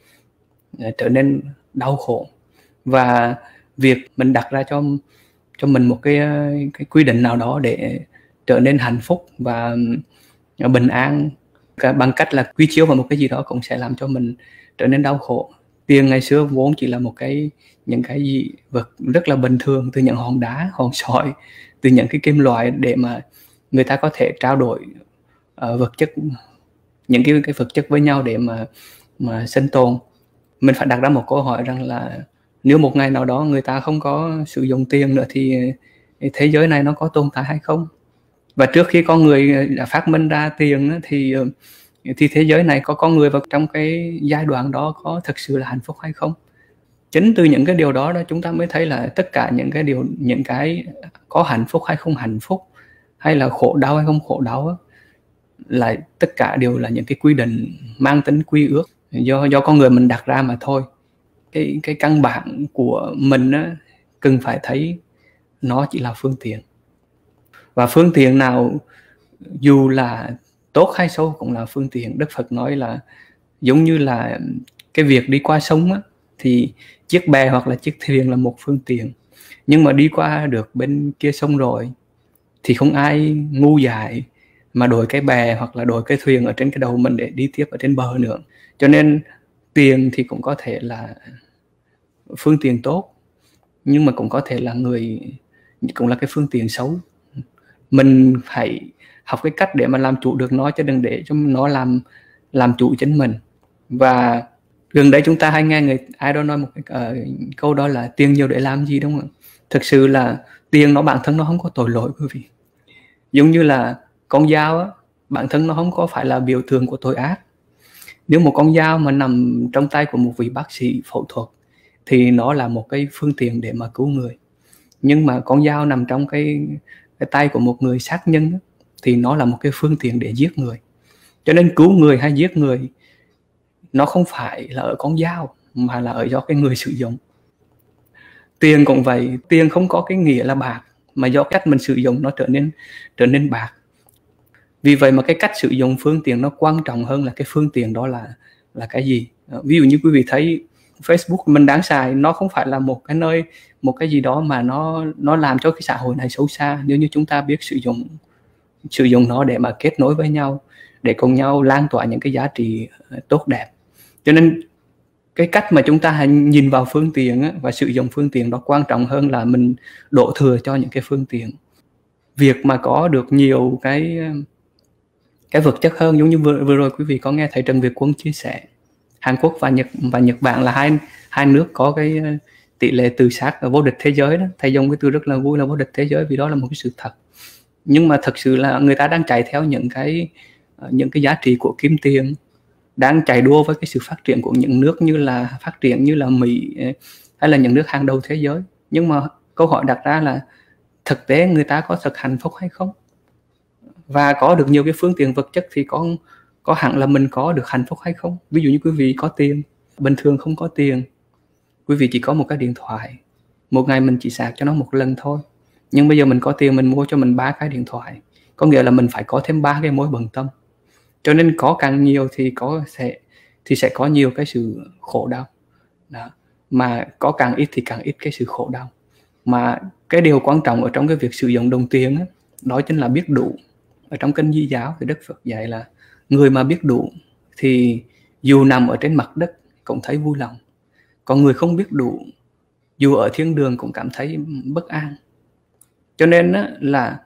Speaker 2: trở nên đau khổ. Và việc mình đặt ra cho mình một cái quy định nào đó để trở nên hạnh phúc và bình an bằng cách là quy chiếu vào một cái gì đó cũng sẽ làm cho mình trở nên đau khổ. Tiền ngày xưa vốn chỉ là những cái gì vật rất là bình thường, từ những hòn đá, hòn sỏi, từ những cái kim loại để mà người ta có thể trao đổi vật chất, những cái vật chất với nhau để mà sinh tồn. Mình phải đặt ra một câu hỏi rằng là nếu một ngày nào đó người ta không có sử dụng tiền nữa thì thế giới này nó có tồn tại hay không? Và trước khi con người đã phát minh ra tiền thì thế giới này có con người vào trong cái giai đoạn đó có thực sự là hạnh phúc hay không? Chính từ những cái điều đó chúng ta mới thấy là tất cả những cái có hạnh phúc hay không hạnh phúc, hay là khổ đau hay không khổ đau là tất cả đều là những cái quy định mang tính quy ước do con người mình đặt ra mà thôi. Cái căn bản của mình cần phải thấy nó chỉ là phương tiện, và phương tiện nào dù là tốt hay xấu cũng là phương tiện. Đức Phật nói là giống như là cái việc đi qua sông thì chiếc bè hoặc là chiếc thuyền là một phương tiện, nhưng mà đi qua được bên kia sông rồi thì không ai ngu dại mà đổi cái bè hoặc là đổi cái thuyền ở trên cái đầu mình để đi tiếp ở trên bờ nữa. Cho nên tiền thì cũng có thể là phương tiện tốt, nhưng mà cũng có thể là cũng là cái phương tiện xấu. Mình phải học cái cách để mà làm chủ được nó, chứ đừng để cho nó làm chủ chính mình. Và gần đây chúng ta hay nghe ai đó nói một cái câu đó là tiền nhiều để làm gì, đúng không? Thực sự là tiền bản thân nó không có tội lỗi quý vị. Giống như là con dao bản thân nó không có phải là biểu tượng của tội ác. Nếu một con dao mà nằm trong tay của một vị bác sĩ phẫu thuật thì nó là một cái phương tiện để mà cứu người. Nhưng mà con dao nằm trong cái tay của một người sát nhân thì nó là một cái phương tiện để giết người. Cho nên cứu người hay giết người nó không phải là ở con dao, mà là ở do cái người sử dụng. Tiền cũng vậy, tiền không có cái nghĩa là bạc, mà do cách mình sử dụng nó trở nên bạc. Vì vậy mà cái cách sử dụng phương tiện nó quan trọng hơn là cái phương tiện đó là cái gì. Ví dụ như quý vị thấy Facebook mình đang xài, nó không phải là một cái nơi, một cái gì đó mà nó làm cho cái xã hội này xấu xa, nếu như chúng ta biết sử dụng nó để mà kết nối với nhau, để cùng nhau lan tỏa những cái giá trị tốt đẹp. Cho nên cái cách mà chúng ta nhìn vào phương tiện và sử dụng phương tiện đó quan trọng hơn là mình đổ thừa cho những cái phương tiện. Việc mà có được nhiều cái vật chất hơn, giống như vừa rồi quý vị có nghe thầy Trần Việt Quân chia sẻ, Hàn Quốc và Nhật Bản là hai nước có cái tỷ lệ tự sát vô địch thế giới đó. Thầy dùng cái từ rất là vui là vô địch thế giới, vì đó là một cái sự thật. Nhưng mà thật sự là người ta đang chạy theo những cái giá trị của kim tiền, đang chạy đua với cái sự phát triển của những nước phát triển như là Mỹ hay là những nước hàng đầu thế giới. Nhưng mà câu hỏi đặt ra là thực tế người ta có thật hạnh phúc hay không? Và có được nhiều cái phương tiện vật chất thì có hẳn là mình có được hạnh phúc hay không? Ví dụ như quý vị có tiền, bình thường không có tiền, quý vị chỉ có một cái điện thoại, một ngày mình chỉ sạc cho nó một lần thôi. Nhưng bây giờ mình có tiền, mình mua cho mình 3 cái điện thoại, có nghĩa là mình phải có thêm 3 cái mối bận tâm. Cho nên có càng nhiều thì sẽ có nhiều cái sự khổ đau đó. Mà có càng ít thì càng ít cái sự khổ đau. Mà cái điều quan trọng ở trong cái việc sử dụng đồng tiền đó chính là biết đủ. Ở trong kinh Di Giáo thì Đức Phật dạy là người mà biết đủ thì dù nằm ở trên mặt đất cũng thấy vui lòng, còn người không biết đủ dù ở thiên đường cũng cảm thấy bất an. Cho nên là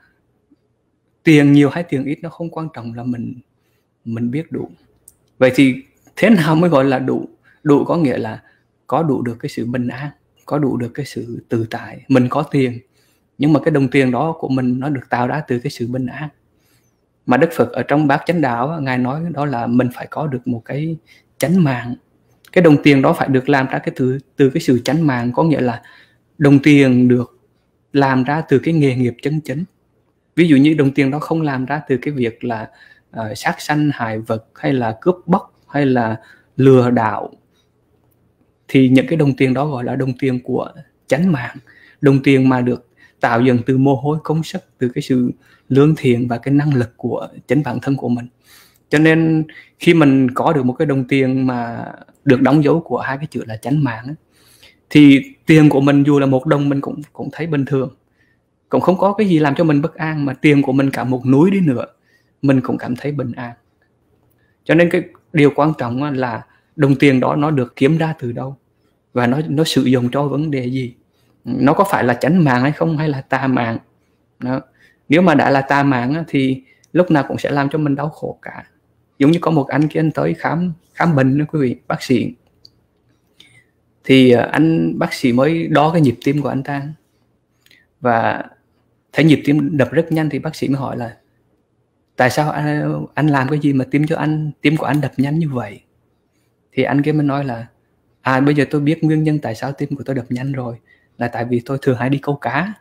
Speaker 2: tiền nhiều hay tiền ít nó không quan trọng, là mình biết đủ. Vậy thì thế nào mới gọi là đủ? Đủ có nghĩa là có đủ được cái sự bình an, có đủ được cái sự tự tại. Mình có tiền nhưng mà cái đồng tiền đó của mình nó được tạo ra từ cái sự bình an. Mà Đức Phật ở trong Bát Chánh Đạo, Ngài nói đó là mình phải có được một cái chánh mạng. Cái đồng tiền đó phải được làm ra từ cái sự chánh mạng, có nghĩa là đồng tiền được làm ra từ cái nghề nghiệp chân chính. Ví dụ như đồng tiền đó không làm ra từ cái việc là sát sanh hại vật, hay là cướp bóc, hay là lừa đảo, thì những cái đồng tiền đó gọi là đồng tiền của chánh mạng. Đồng tiền mà được tạo dựng từ mồ hôi công sức, từ cái sự lương thiện và cái năng lực của chính bản thân của mình. Cho nên khi mình có được một cái đồng tiền mà được đóng dấu của hai cái chữ là chánh mạng ấy, thì tiền của mình dù là 1 đồng mình cũng thấy bình thường, cũng không có cái gì làm cho mình bất an, mà tiền của mình cả một núi đi nữa mình cũng cảm thấy bình an. Cho nên cái điều quan trọng là đồng tiền đó nó được kiếm ra từ đâu, và nó sử dụng cho vấn đề gì, nó có phải là chánh mạng hay không, hay là tà mạng đó. Nếu mà đã là tà mạng thì lúc nào cũng sẽ làm cho mình đau khổ cả. Giống như có một anh kia, anh tới khám bệnh đó quý vị, bác sĩ, thì bác sĩ mới đo cái nhịp tim của anh ta, và thấy nhịp tim đập rất nhanh, thì bác sĩ mới hỏi là tại sao anh làm cái gì mà tim của anh đập nhanh như vậy. Thì anh kia mới nói là bây giờ tôi biết nguyên nhân tại sao tim của tôi đập nhanh rồi, là tại vì tôi thường hay đi câu cá.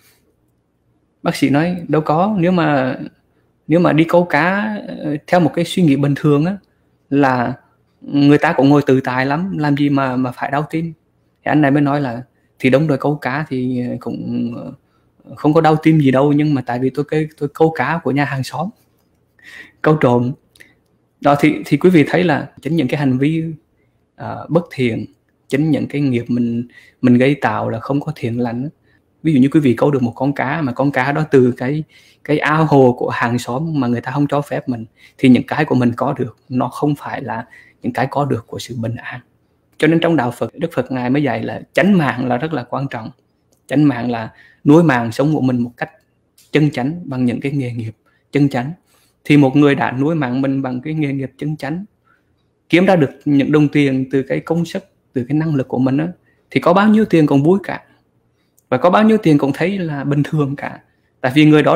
Speaker 2: Bác sĩ nói đâu có, nếu mà đi câu cá theo một cái suy nghĩ bình thường á, là người ta cũng ngồi tự tại lắm, làm gì mà phải đau tim. Thì anh này mới nói là thì đúng rồi, câu cá thì cũng không có đau tim gì đâu, nhưng mà tại vì tôi câu cá của nhà hàng xóm, câu trộm đó. Thì quý vị thấy là chính những cái hành vi bất thiện, chính những cái nghiệp mình gây tạo là không có thiện lành. Ví dụ như quý vị câu được một con cá, mà con cá đó từ cái ao hồ của hàng xóm mà người ta không cho phép mình, thì những cái của mình có được nó không phải là những cái có được của sự bình an. Cho nên trong đạo Phật, Đức Phật Ngài mới dạy là chánh mạng là rất là quan trọng. Chánh mạng là nuôi mạng sống của mình một cách chân chánh, bằng những cái nghề nghiệp chân chánh. Thì một người đã nuôi mạng mình bằng cái nghề nghiệp chân chánh, kiếm ra được những đồng tiền từ cái công sức, từ cái năng lực của mình đó, thì có bao nhiêu tiền cũng vui cả, và có bao nhiêu tiền cũng thấy là bình thường cả. Tại vì người đó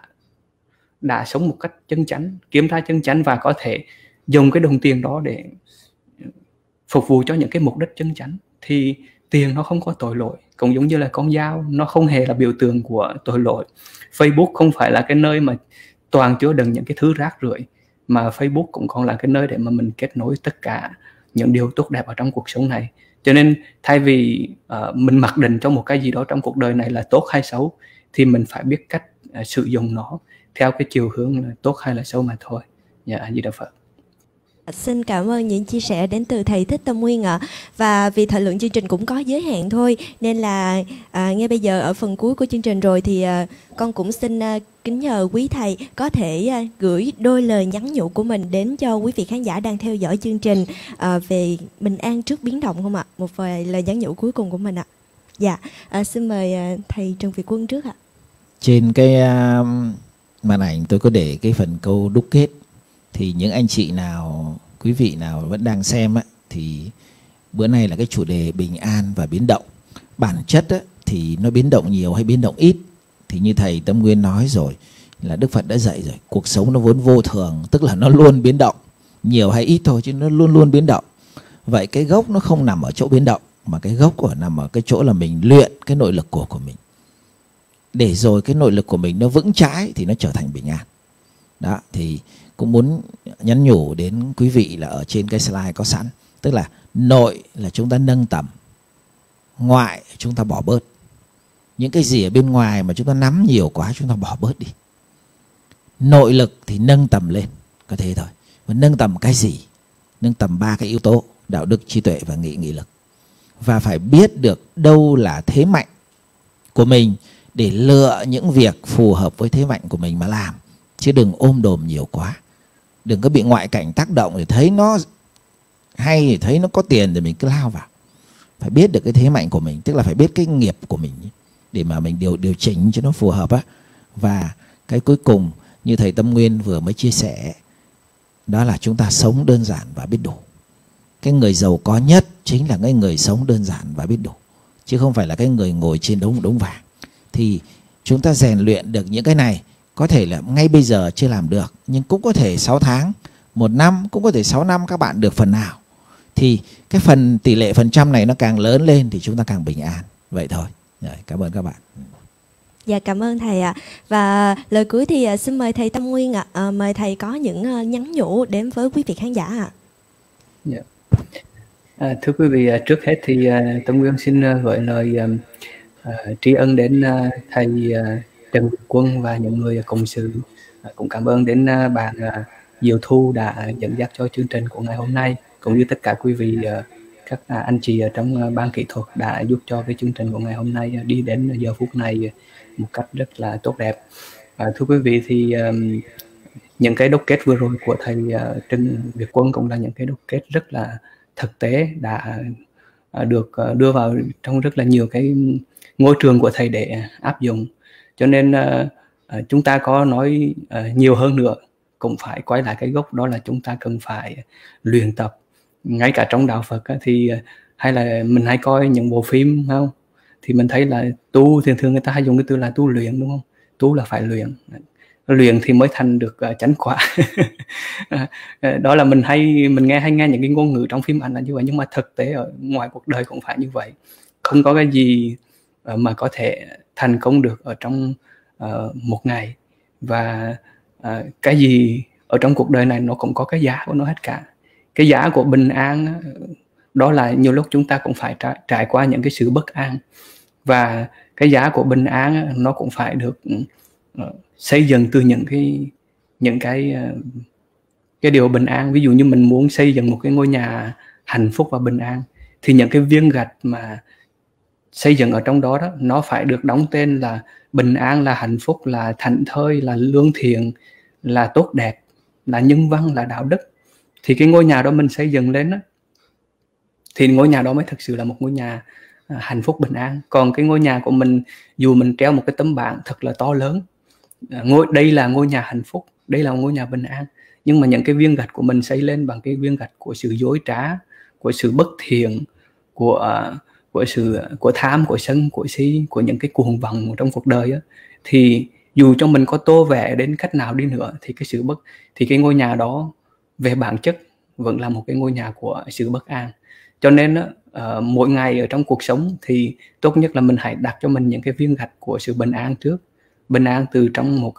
Speaker 2: đã sống một cách chân chánh, kiếm ra chân chánh, và có thể dùng cái đồng tiền đó để phục vụ cho những cái mục đích chân chánh. Thì tiền nó không có tội lỗi. Cũng giống như là con dao, nó không hề là biểu tượng của tội lỗi. Facebook không phải là cái nơi mà toàn chứa đựng những cái thứ rác rưởi, mà Facebook cũng còn là cái nơi để mà mình kết nối tất cả những điều tốt đẹp ở trong cuộc sống này. Cho nên thay vì mình mặc định cho một cái gì đó trong cuộc đời này là tốt hay xấu, thì mình phải biết cách sử dụng nó theo cái chiều hướng là tốt hay là xấu mà thôi. Dạ, Di Đà Phật.
Speaker 1: Xin cảm ơn những chia sẻ đến từ thầy Thích Tâm Nguyên ạ. Và vì thời lượng chương trình cũng có giới hạn thôi, nên là ngay bây giờ ở phần cuối của chương trình rồi, thì con cũng xin kính nhờ quý thầy có thể gửi đôi lời nhắn nhủ của mình đến cho quý vị khán giả đang theo dõi chương trình về bình an trước biến động không ạ? Một vài lời nhắn nhủ cuối cùng của mình ạ. Dạ, xin mời thầy Trần Việt Quân trước ạ.
Speaker 3: Trên cái màn ảnh tôi có để cái phần câu đúc kết. Thì những anh chị nào, quý vị nào vẫn đang xem á, thì bữa nay là cái chủ đề bình an và biến động. Bản chất á, thì nó biến động nhiều hay biến động ít, thì như thầy Tâm Nguyên nói rồi, là Đức Phật đã dạy rồi, cuộc sống nó vốn vô thường, tức là nó luôn biến động, nhiều hay ít thôi chứ nó luôn luôn biến động. Vậy cái gốc nó không nằm ở chỗ biến động, mà cái gốc nằm ở cái chỗ là mình luyện cái nội lực của mình, để rồi cái nội lực của mình nó vững chãi thì nó trở thành bình an. Đó, thì cũng muốn nhắn nhủ đến quý vị là ở trên cái slide có sẵn, tức là nội là chúng ta nâng tầm, ngoại chúng ta bỏ bớt. Những cái gì ở bên ngoài mà chúng ta nắm nhiều quá chúng ta bỏ bớt đi. Nội lực thì nâng tầm lên, có thế thôi. Và nâng tầm cái gì? Nâng tầm 3 cái yếu tố: đạo đức, trí tuệ và nghị lực. Và phải biết được đâu là thế mạnh của mình để lựa những việc phù hợp với thế mạnh của mình mà làm. Chứ đừng ôm đồm nhiều quá. Đừng có bị ngoại cảnh tác động thì thấy nó hay, thì thấy nó có tiền thì mình cứ lao vào. Phải biết được cái thế mạnh của mình, tức là phải biết cái nghiệp của mình để mà mình điều chỉnh cho nó phù hợp á. Và cái cuối cùng như thầy Tâm Nguyên vừa mới chia sẻ, đó là chúng ta sống đơn giản và biết đủ. Cái người giàu có nhất chính là cái người sống đơn giản và biết đủ, chứ không phải là cái người ngồi trên đống vàng. Thì chúng ta rèn luyện được những cái này. Có thể là ngay bây giờ chưa làm được, nhưng cũng có thể 6 tháng, 1 năm, cũng có thể 6 năm các bạn được phần nào. Thì cái phần tỷ lệ phần trăm này nó càng lớn lên thì chúng ta càng bình an. Vậy thôi. Rồi, cảm ơn các bạn.
Speaker 1: Dạ, cảm ơn thầy ạ. Và lời cuối thì xin mời thầy Tâm Nguyên ạ. Mời thầy có những nhắn nhủ đến với quý vị khán giả ạ.
Speaker 2: Dạ. Thưa quý vị, trước hết thì Tâm Nguyên xin gửi lời tri ân đến thầy Trần Việt Quân và những người cộng sự. Cũng cảm ơn đến bạn Diệu Thu đã dẫn dắt cho chương trình của ngày hôm nay, cũng như tất cả quý vị các anh chị ở trong ban kỹ thuật đã giúp cho cái chương trình của ngày hôm nay đi đến giờ phút này một cách rất là tốt đẹp. Thưa quý vị, thì những cái đúc kết vừa rồi của thầy Trần Việt Quân cũng là những cái đúc kết rất là thực tế, đã được đưa vào trong rất là nhiều cái ngôi trường của thầy để áp dụng. Cho nên chúng ta có nói nhiều hơn nữa cũng phải quay lại cái gốc, đó là chúng ta cần phải luyện tập. Ngay cả trong đạo Phật thì hay là mình hay coi những bộ phim không, thì mình thấy là tu, thường người ta hay dùng cái từ là tu luyện, đúng không? Tu là phải luyện thì mới thành được chánh quả. Đó là mình hay nghe những cái ngôn ngữ trong phim ảnh là như vậy, nhưng mà thực tế ở ngoài cuộc đời cũng phải như vậy. Không có cái gì mà có thể thành công được ở trong một ngày, và cái gì ở trong cuộc đời này nó cũng có cái giá của nó hết cả. Cái giá của bình an đó là nhiều lúc chúng ta cũng phải trải qua những cái sự bất an, và cái giá của bình an nó cũng phải được xây dựng từ những cái điều bình an. Ví dụ như mình muốn xây dựng một cái ngôi nhà hạnh phúc và bình an, thì những cái viên gạch mà xây dựng ở trong đó nó phải được đóng tên là bình an, là hạnh phúc, là thảnh thơi, là lương thiện, là tốt đẹp, là nhân văn, là đạo đức. Thì cái ngôi nhà đó mình xây dựng lên thì ngôi nhà đó mới thực sự là một ngôi nhà hạnh phúc bình an. Còn cái ngôi nhà của mình, dù mình treo một cái tấm bảng thật là to lớn, đây là ngôi nhà hạnh phúc, đây là ngôi nhà bình an, nhưng mà những cái viên gạch của mình xây lên bằng cái viên gạch của sự dối trá, của sự bất thiện, của tham, của sân, của si, của những cái cuồng vọng trong cuộc đời thì dù cho mình có tô vẽ đến cách nào đi nữa thì cái ngôi nhà đó về bản chất vẫn là một cái ngôi nhà của sự bất an. Cho nên mỗi ngày ở trong cuộc sống thì tốt nhất là mình hãy đặt cho mình những cái viên gạch của sự bình an trước. Bình an từ trong một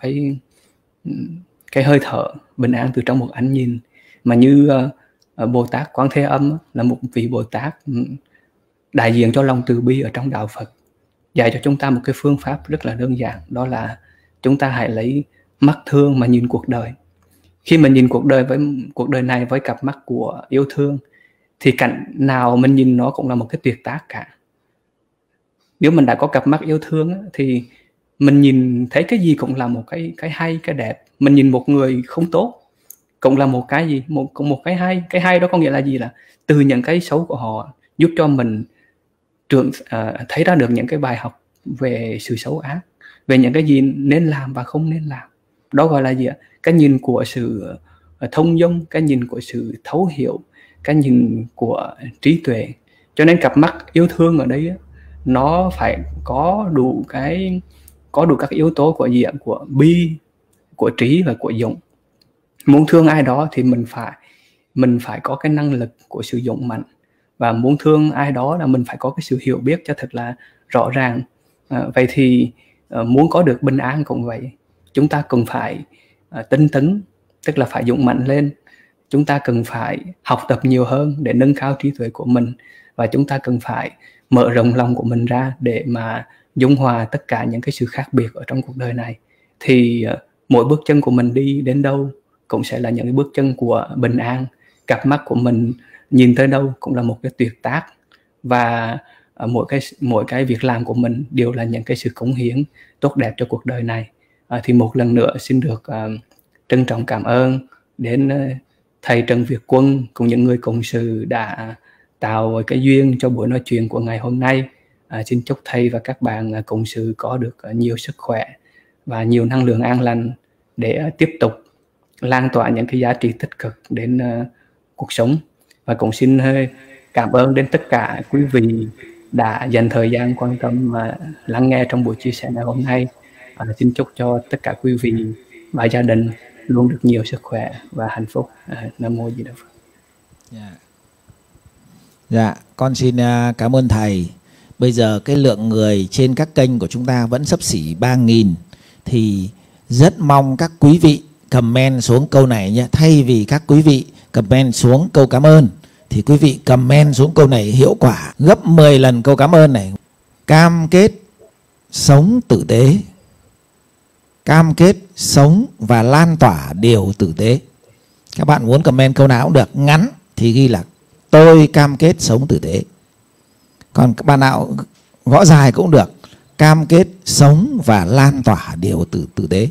Speaker 2: cái hơi thở, bình an từ trong một ánh nhìn. Mà như Bồ Tát Quán Thế Âm là một vị Bồ Tát đại diện cho lòng từ bi ở trong đạo Phật, dạy cho chúng ta một cái phương pháp rất là đơn giản, đó là chúng ta hãy lấy mắt thương mà nhìn cuộc đời. Khi mình nhìn cuộc đời này với cặp mắt của yêu thương thì cảnh nào mình nhìn nó cũng là một cái tuyệt tác cả. Nếu mình đã có cặp mắt yêu thương thì mình nhìn thấy cái gì cũng là một cái hay, cái đẹp. Mình nhìn một người không tốt cũng là một cái gì, một cái hay. Cái hay đó có nghĩa là gì? Là từ những cái xấu của họ giúp cho mình thấy ra được những cái bài học về sự xấu ác, về những cái gì nên làm và không nên làm. Đó gọi là gì ạ? Cái nhìn của sự thông dong, cái nhìn của sự thấu hiểu, cái nhìn của trí tuệ. Cho nên cặp mắt yêu thương ở đây nó phải có đủ các yếu tố của gì ạ? Của bi, của trí và của dũng. Muốn thương ai đó thì mình phải có cái năng lực của sự dũng mạnh, và muốn thương ai đó là mình phải có cái sự hiểu biết cho thật là rõ ràng. Vậy thì muốn có được bình an cũng vậy, chúng ta cần phải tinh tấn, tức là phải dũng mạnh lên. Chúng ta cần phải học tập nhiều hơn để nâng cao trí tuệ của mình, và chúng ta cần phải mở rộng lòng của mình ra để mà dung hòa tất cả những cái sự khác biệt ở trong cuộc đời này. Thì mỗi bước chân của mình đi đến đâu cũng sẽ là những cái bước chân của bình an. Cặp mắt của mình nhìn tới đâu cũng là một cái tuyệt tác, và mỗi cái việc làm của mình đều là những cái sự cống hiến tốt đẹp cho cuộc đời này. Thì một lần nữa xin được trân trọng cảm ơn đến thầy Trần Việt Quân cùng những người cộng sự đã tạo cái duyên cho buổi nói chuyện của ngày hôm nay. Xin chúc thầy và các bạn cộng sự có được nhiều sức khỏe và nhiều năng lượng an lành để tiếp tục lan tỏa những cái giá trị tích cực đến cuộc sống. Và cũng xin cảm ơn đến tất cả quý vị đã dành thời gian quan tâm và lắng nghe trong buổi chia sẻ ngày hôm nay. Xin chúc cho tất cả quý vị và gia đình luôn được nhiều sức khỏe và hạnh phúc. Nam mô Di Đà Phật.
Speaker 3: Dạ, con xin cảm ơn thầy. Bây giờ cái lượng người trên các kênh của chúng ta vẫn xấp xỉ 3.000, thì rất mong các quý vị comment xuống câu này nhé. Thay vì các quý vị comment xuống câu cảm ơn, thì quý vị comment xuống câu này hiệu quả gấp 10 lần câu cảm ơn này. Cam kết sống tử tế, cam kết sống và lan tỏa điều tử tế. Các bạn muốn comment câu nào cũng được, ngắn thì ghi là tôi cam kết sống tử tế. Còn các bạn nào gõ dài cũng được, cam kết sống và lan tỏa điều tử tế.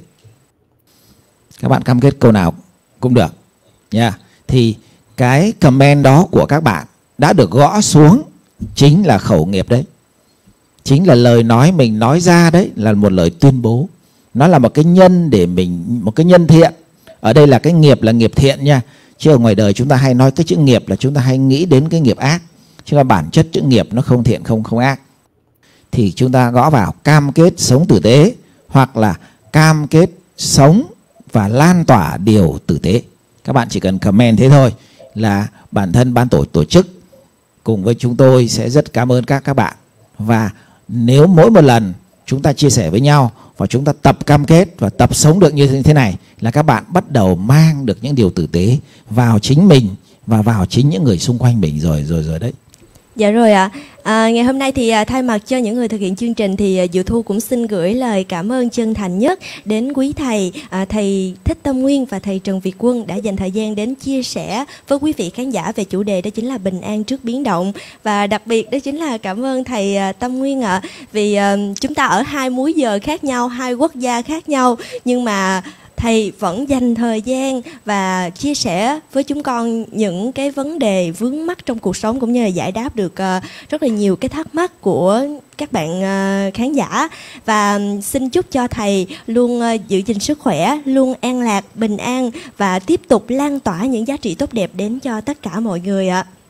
Speaker 3: Các bạn cam kết câu nào cũng được nha. Thì cái comment đó của các bạn đã được gõ xuống chính là khẩu nghiệp đấy, chính là lời nói mình nói ra đấy, là một lời tuyên bố. Nó là một cái nhân để mình, một cái nhân thiện. Ở đây là cái nghiệp là nghiệp thiện nha. Chứ ở ngoài đời chúng ta hay nói cái chữ nghiệp là chúng ta hay nghĩ đến cái nghiệp ác. Chứ là bản chất chữ nghiệp nó không thiện không ác. Thì chúng ta gõ vào cam kết sống tử tế, hoặc là cam kết sống và lan tỏa điều tử tế. Các bạn chỉ cần comment thế thôi là bản thân ban tổ chức cùng với chúng tôi sẽ rất cảm ơn các bạn. Và nếu mỗi một lần chúng ta chia sẻ với nhau và chúng ta tập cam kết và tập sống được như thế này, là các bạn bắt đầu mang được những điều tử tế vào chính mình và vào chính những người xung quanh mình rồi đấy.
Speaker 1: Dạ rồi ạ. Ngày hôm nay thì thay mặt cho những người thực hiện chương trình thì Diệu Thu cũng xin gửi lời cảm ơn chân thành nhất đến quý thầy, thầy Thích Tâm Nguyên và thầy Trần Việt Quân đã dành thời gian đến chia sẻ với quý vị khán giả về chủ đề đó chính là bình an trước biến động. Và đặc biệt đó chính là cảm ơn thầy Tâm Nguyên ạ, vì chúng ta ở 2 múi giờ khác nhau, 2 quốc gia khác nhau, nhưng mà thầy vẫn dành thời gian và chia sẻ với chúng con những cái vấn đề vướng mắc trong cuộc sống, cũng như là giải đáp được rất là nhiều cái thắc mắc của các bạn khán giả. Và xin chúc cho thầy luôn giữ gìn sức khỏe, luôn an lạc, bình an và tiếp tục lan tỏa những giá trị tốt đẹp đến cho tất cả mọi người ạ.